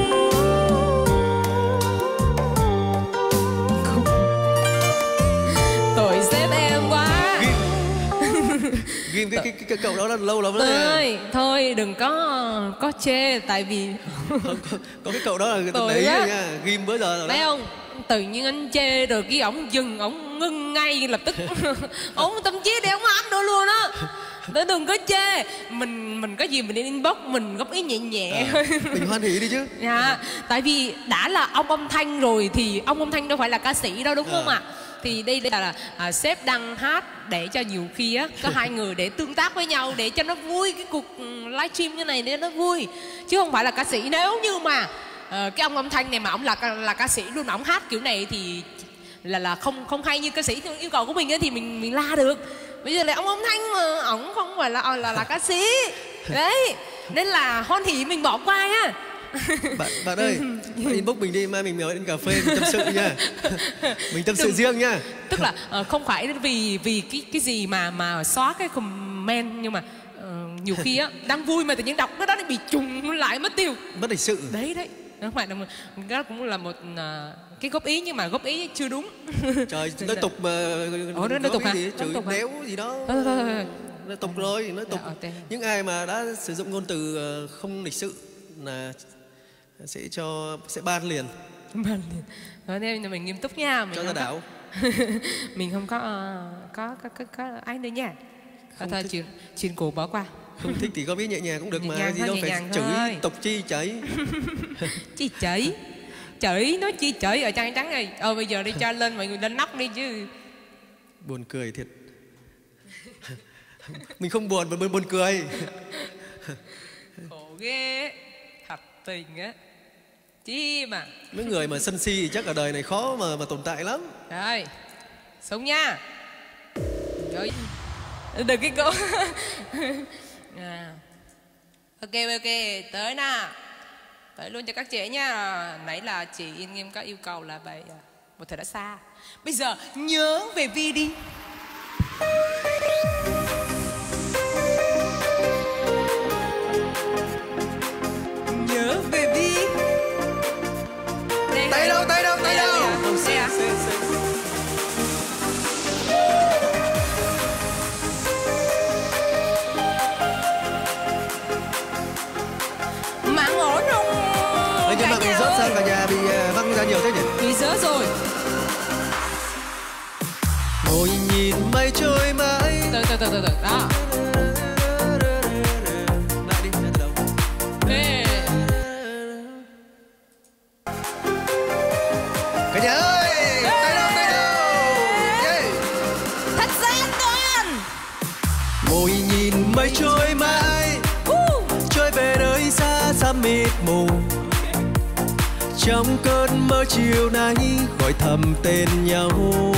Tội sếp em quá. Ghim cái cậu đó là lâu lắm rồi. Thôi đừng có chê, tại vì có cái cậu đó là tội đấy quá. rồi nha. Ghim bữa giờ rồi thấy đó. không, tự nhiên anh chê rồi cái ổng dừng, ổng ngưng ngay lập tức. Ổng tâm trí để ổng ám nữa luôn á. Đừng có chê, mình có gì mình đi inbox, mình góp ý nhẹ nhẹ. Mình hoan hỉ đi chứ. Dạ, tại vì đã là ông âm thanh rồi thì ông âm thanh đâu phải là ca sĩ đâu, đúng không ạ? Thì đây là sếp đăng hát để cho nhiều khi á có hai người để tương tác với nhau, để cho nó vui, cái cuộc livestream như này để nó vui, chứ không phải là ca sĩ. Nếu như mà cái ông âm thanh này mà ông là ca sĩ luôn mà ông hát kiểu này thì là không hay như ca sĩ theo yêu cầu của mình ấy, thì mình la được. Bây giờ là ông âm thanh mà ổng không phải là ca sĩ đấy, nên là hoan hỉ mình bỏ qua nhá. Bạn ơi, inbox mình đi, mai mình mời đến cà phê mình tâm sự nha. Mình tâm sự riêng nha. Tức là không phải vì cái gì mà xóa cái comment, nhưng mà nhiều khi á đang vui mà tự nhiên đọc cái đó bị trùng lại mất tiêu. Mất lịch sự. Đấy, không phải là đó cũng là một cái góp ý, nhưng mà góp ý chưa đúng. Trời, nói tục mà. Nói tục hả? Chửi đéo gì đó. Nói tục rồi, nói tục. Những ai mà đã sử dụng ngôn từ không lịch sự là sẽ ban liền. Nói nên là mình nghiêm túc nha, mình cho ra đảo. Mình không có ai nữa nha. Thôi chuyện cũ bỏ qua. Không thích thì góp ý nhẹ nhàng cũng được, mà gì đâu phải chửi tục chi chảy. Chi chửi nói chi chửi ở trắng trắng này. Bây giờ đi cho lên mọi người lên nóc đi chứ. Buồn cười thiệt. Mình không buồn mà buồn cười. Khổ ghê, thật tình á. Chi mà mấy người mà sân si thì chắc ở đời này khó mà tồn tại lắm. Rồi, xuống nha. Rồi, đừng cái cô. Ok, tới nè. Tới luôn cho các chị nha. Nãy là chị Yên Nghiêm có yêu cầu là bài Một Thời Đã Xa. Bây giờ nhớ về Vi đi. Nhớ về Vi. Tay đâu? Mạng ổn không? Nhưng mà bị rớt sang cả nhà, bị văng ra nhiều thế nhỉ? Bị rớt rồi. Ngồi nhìn mây trôi mãi. Từ đó. Lại đi, từ đầu. Cả nhà ơi, tay đâu? Yeah. Thật ra an toàn. Ngồi nhìn mây trôi mãi, trôi về nơi xa xa xăm mịt mù. Trong cơn mơ chiều nay gọi thầm tên nhau,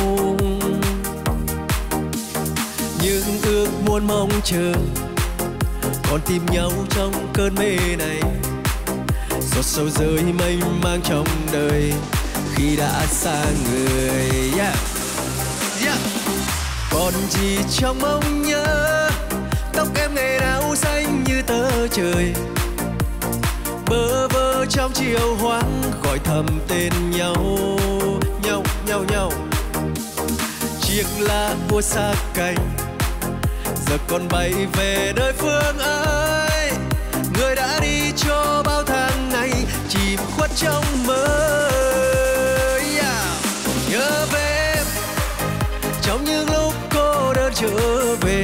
những ước muốn mong chờ còn tìm nhau trong cơn mê này. Giọt sầu rơi mênh mang trong đời khi đã xa người. Yeah. Yeah. Còn gì trong mong nhớ, tóc em ngày nào xanh như tơ trời. Bơ vơ trong chiều hoang gọi thầm tên nhau, nhau, nhau, nhau. Chiếc lá úa xa cánh giờ còn bay về nơi phương ấy. Người đã đi cho bao tháng ngày chìm khuất trong mơ. Yeah. Nhớ về em trong những lúc cô đơn trở về.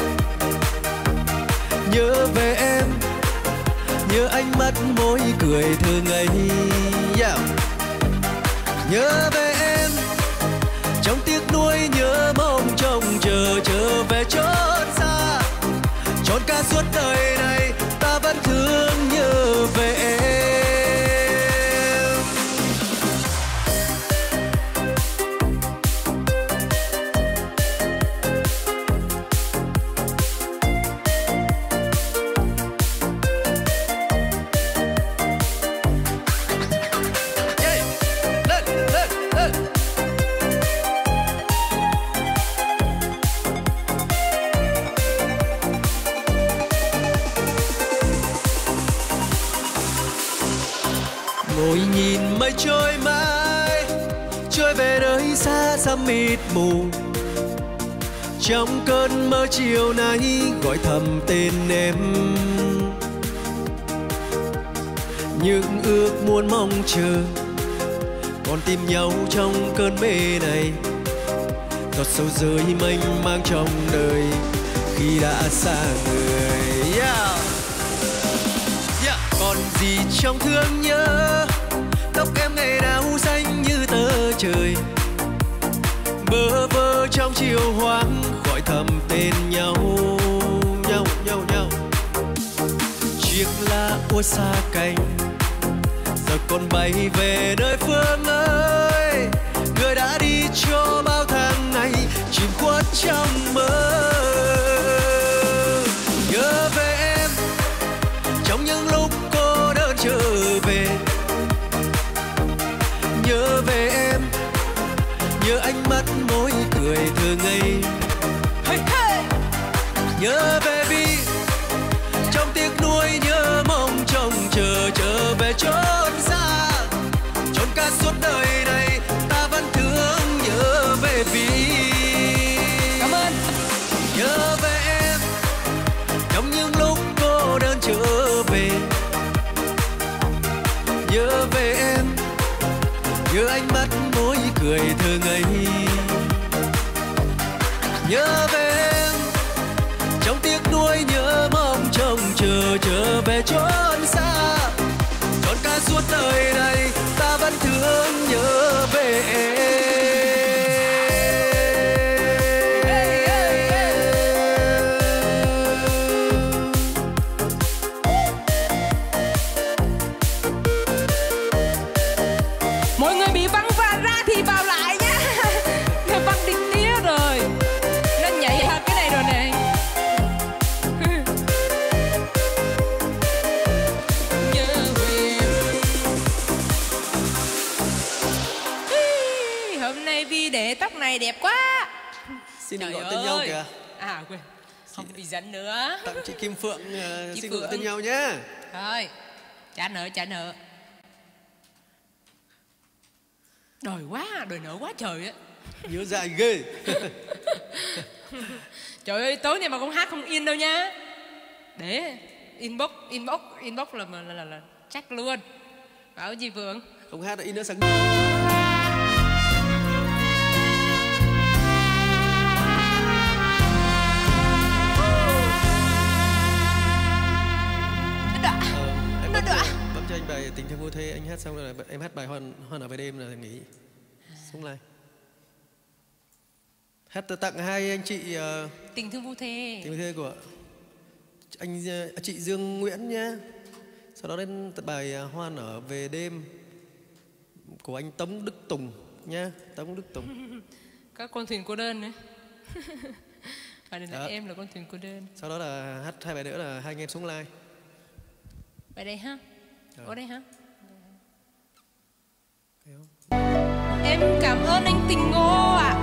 Nhớ về em, nhớ ánh mắt môi cười thường ngày. Yeah. Nhớ về em trong tiếc nuối nhớ mong trông chờ trở về chốn xa. Trọn cả suốt đời này ta vẫn thương nhớ về em. Ngồi nhìn mây trôi mãi, trôi về nơi xa xăm mịt mù. Trong cơn mơ chiều nay gọi thầm tên em, những ước muốn mong chờ còn tìm nhau trong cơn mê này. Giọt sầu rơi mênh mang trong đời khi đã xa người. Yeah. Yeah. Còn gì trong thương nhớ, tóc em ngày nào xanh như tơ trời. Bơ vơ trong chiều hoang gọi thầm tên nhau, nhau, nhau, nhau. Chiếc lá úa xa cánh giờ còn bay về nơi phương ấy. Người đã đi cho bao tháng ngày chìm khuất trong mơ. Nhớ về em trong những lúc cô đơn trở về. Nhớ về em, nhớ ánh mắt môi cười thường ngày. Hey, hey. Nhớ baby trong tiếc nuối nhớ mong trông chờ trở về chốn xa. Trọn cả suốt đời này ta vẫn thương nhớ baby. Cảm ơn. Nhớ về em trong những lúc cô đơn trở về. Nhớ về em, nhớ ánh mắt môi cười thường ngày. Nhớ về em trong tiếc nuối nhớ mong trông chờ trở về chốn xa. Trọn cả suốt đời này ta vẫn thương nhớ về em. Mọi người bị văng ra thì vào lại nhá. Nó văng đi tía rồi. Nó nhảy hết cái này rồi nè. Nhớ về em. Hôm nay Vi để tóc này đẹp quá. Xin đừng Trời gọi tên nhau ơi. kìa. À quên. Không bị dẫn nữa. Tặng chị Kim Phượng Chị xin Phượng. gọi tên nhau nhé. Thôi, trả nợ, trả nợ. Đòi quá, đòi nợ quá trời á. Nhớ dại ghê. Trời ơi, tối nay mà con hát không in đâu nha. Để inbox là chắc luôn. Bảo gì Phượng? Không hát đã in nữa sáng. Bấm cho anh bài Tình Thương Vô Thế, anh hát xong rồi em hát bài Hoa Nở Về Đêm là nghỉ. Xuống lại. Hát tặng hai anh chị Tình Thương Vô Thế. Tình Vô Thế của anh chị Dương Nguyễn nhé. Sau đó đến bài Hoa nở về đêm của anh Tống Đức Tùng nha, Tống Đức Tùng. Các con thuyền cô đơn đấy. Bài này là em là con thuyền cô đơn. Sau đó là hát hai bài nữa là Hai anh em xuống lai. Bài đây ha? Ở đây ha? Em cảm ơn anh Tình Ngô ạ.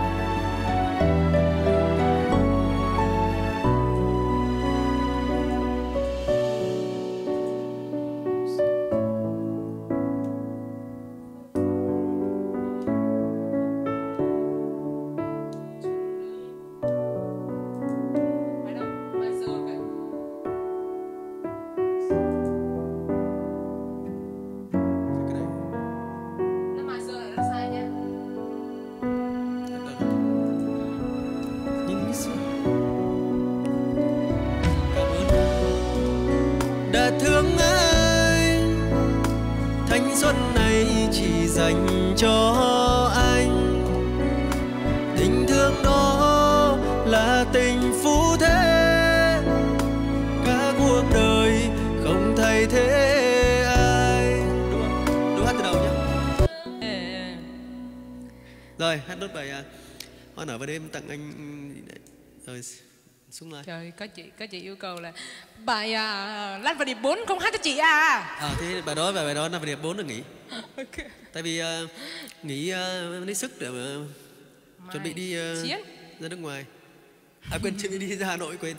Đã thương anh, thanh xuân này chỉ dành cho anh. Tình thương đó là tình phú thế, cả cuộc đời không thay thế ai. Đúng hát từ đầu nhé. Rồi hát nốt bài Hoa nở về đêm tặng anh. Rồi xuống lại. Trời, có chị yêu cầu là Bài Lan và Điệp 4 không hát cho chị à? Thế bài đó Lan và Điệp 4 là nghỉ. okay. Tại vì nghỉ lấy sức để mà chuẩn bị đi ra nước ngoài. Quên, chuẩn bị đi ra Hà Nội, quên.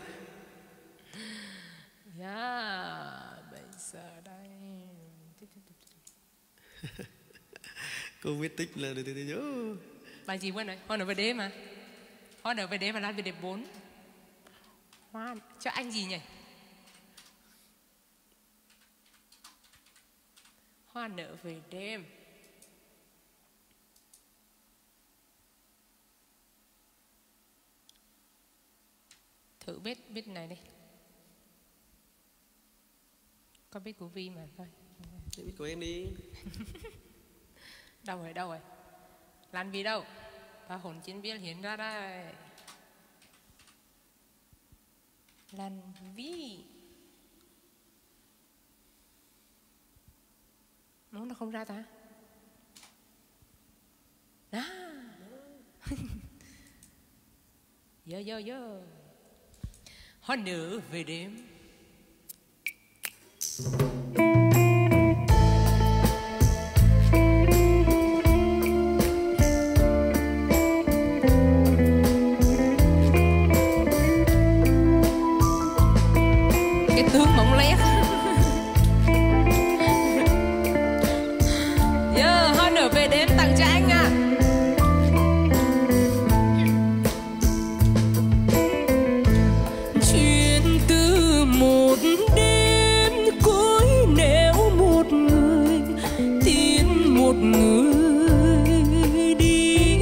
Bây giờ đây. Cô viết tích là từ nhớ. Bài gì quên rồi? Hoa nở về đêm mà. Hoa nở về đêm và Lan về Điệp 4. Hoa cho anh gì nhỉ? Hoa nở về đêm. Thử biết này đi. Có biết của Vi mà thôi. Biết của em đi. Đâu rồi? Lan Vi đâu? Ba hồn chiến biết hiện ra đây. Lan Vi. Nó không ra ta? Yo. Hoa nở về đêm. Cái tướng mỏng lét. Hoa nở về đêm tặng cho anh à. Chuyện từ một đêm cuối nẻo một người tiến một người đi,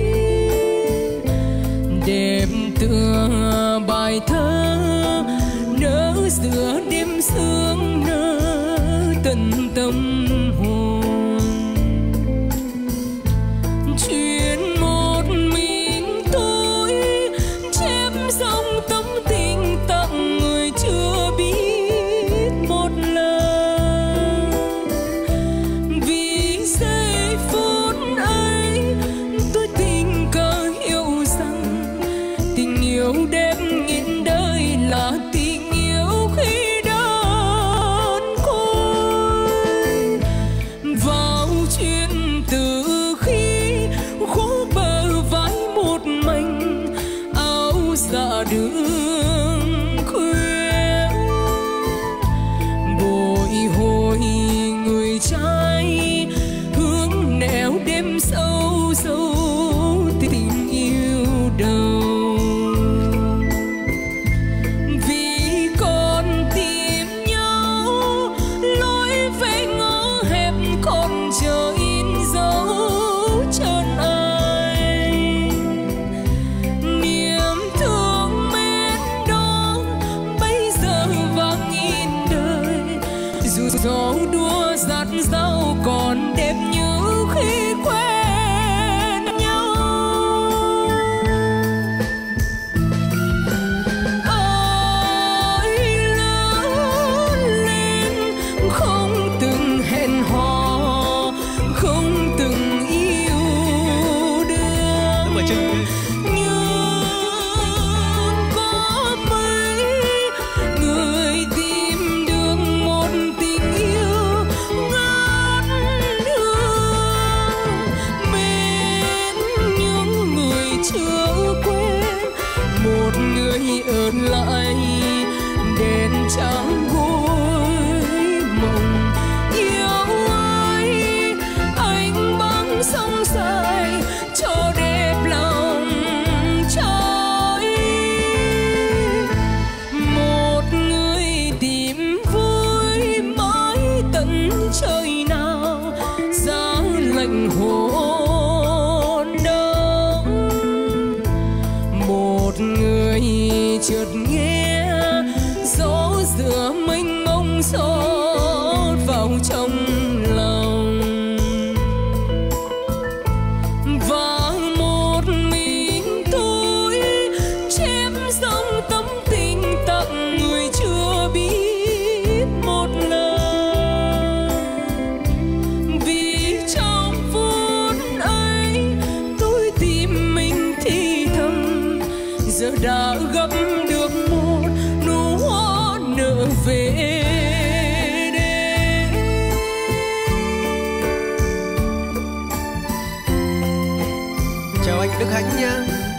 đẹp tựa bài thơ nở giữa đêm sương nở tận tâm hồn. Chuyện một mình tôi chép dòng tâm tình tặng người chưa biết một lần. Vì giây phút ấy tôi tình cờ hiểu rằng tình yêu đem nghìn đời là tình yêu khi đơn côi. Vào chuyện từ khi khúc bờ vai một mình áo dạ đường khuya, bồi hồi người trai hướng nẻo đêm sâu sâu tình yêu đầu. Vì còn tìm nhau lối về ngõ hẹp còn chờ in dấu chân anh. Niềm thương mến đó chẳng vui mộng yêu ai. Anh băng sông dài cho đẹp lòng trai. Một người tìm vui mãi tận trời nào, giá lạnh hồn đông. Một người chợt nghe gió giữa mênh mông xót vào trong lòng. Và một mình tôi chém dòng tâm tình tặng người chưa biết một lời. Vì trong phút ấy tôi tìm mình thì thầm, giờ đã gấp được một nụ hoa nở về. Chào anh Đức Hạnh nha.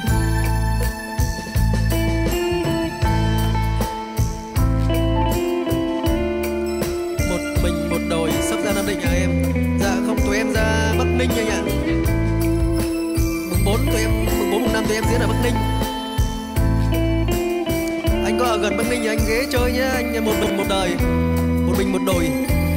Một mình một đồi sắp ra Nam Định à em? Dạ không, tụi em ra Bắc Ninh anh ạ. Mùng 4 mùng 5 tụi em diễn ở Bắc Ninh. Anh có ở gần Bắc Ninh thì anh ghé chơi nhé anh. Một mình một đời, một mình một đồi.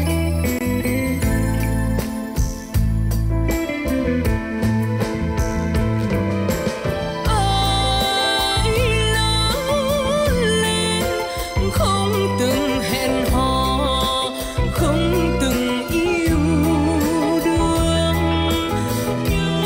Không từng hẹn hò, không từng yêu đương, nhưng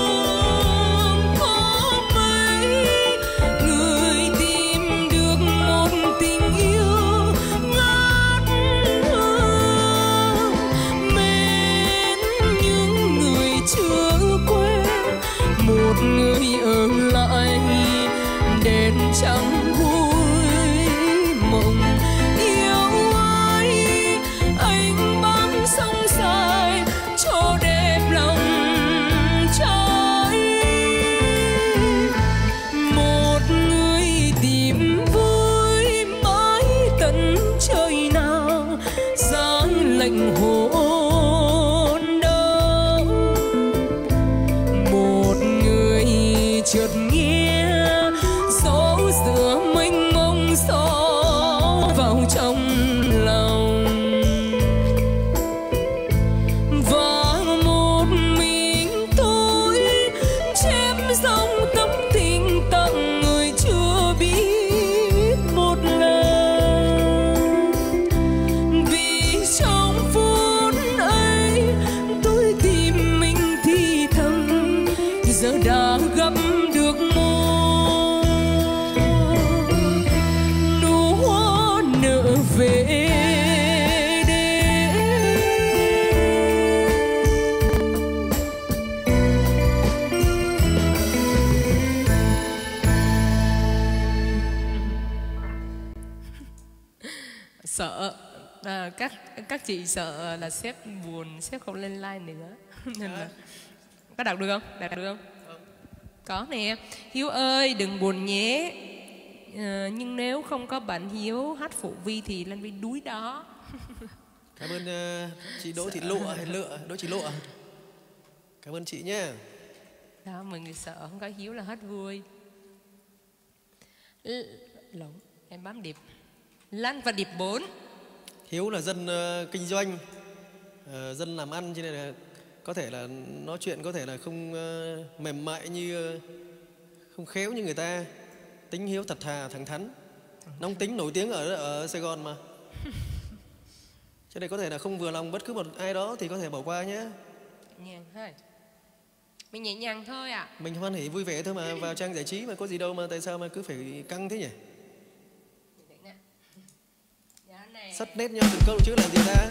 có mấy người tìm được một tình yêu ngát hương. Mến những người chưa quen, một người ở lại đến chẳng vui mộng yêu ai. Anh băng sông dài cho đẹp lòng trai. Một người tìm vui mãi tận trời nào, giá lạnh hồn đông. Một người chợt nghe gió giữa mênh mông xó vào trong lòng. Và một mình tôi chém dòng tâm tình tặng người chưa biết một lời. Vì trong phút ấy tôi tìm mình thì thầm, giờ đã gặp được một nụ hoa nở về. Sợ các chị sợ là sếp buồn, sếp không lên live nữa. Nên là có đọc được không? Đọc được không? Có nè. Hiếu ơi đừng buồn nhé. Nhưng nếu không có bạn Hiếu hát phụ Vi thì Lan Vi đuối đó. Cảm ơn chị Đỗ Thị Lụa, Đỗ Thị Lụa. Cảm ơn chị nhé. Đó, mọi người sợ không có Hiếu là hết vui. Lộn, em bám điệp. Lan và điệp 4. Hiếu là dân kinh doanh, dân làm ăn, cho nên là có thể là nói chuyện có thể là không mềm mại như, không khéo như người ta. Tính Hiếu thật thà, thẳng thắn, nóng tính, nổi tiếng ở Sài Gòn mà. Cho nên có thể là không vừa lòng bất cứ một ai đó thì có thể bỏ qua nhé. Nhàng thôi. Mình nhẹ nhàng thôi ạ. Mình hoan hỉ vui vẻ thôi mà, vào trang giải trí mà có gì đâu mà tại sao mà cứ phải căng thế nhỉ? Sắt nét nhau từng câu chứ làm gì ta.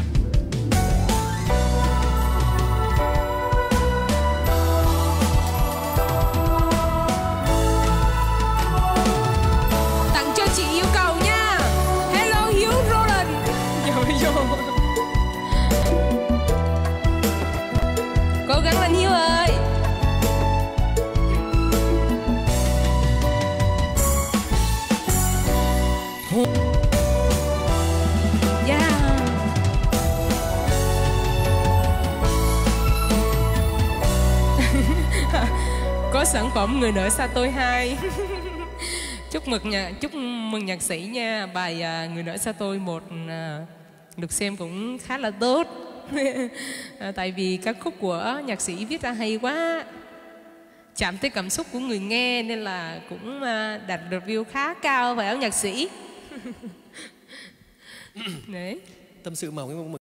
Tặng cho chị yêu cầu nha. Hello Hiếu Roland. Vô. Cố gắng lên Hiếu ơi. có sản phẩm Người Nợ Xa Tôi 2. Chúc mừng nhạc sĩ nha. Bài Người Nợ Xa Tôi 1 được xem cũng khá là tốt. Tại vì các khúc của nhạc sĩ viết ra hay quá, chạm tới cảm xúc của người nghe, nên là cũng đạt review khá cao, phải không nhạc sĩ? Đấy. Tâm sự mỏng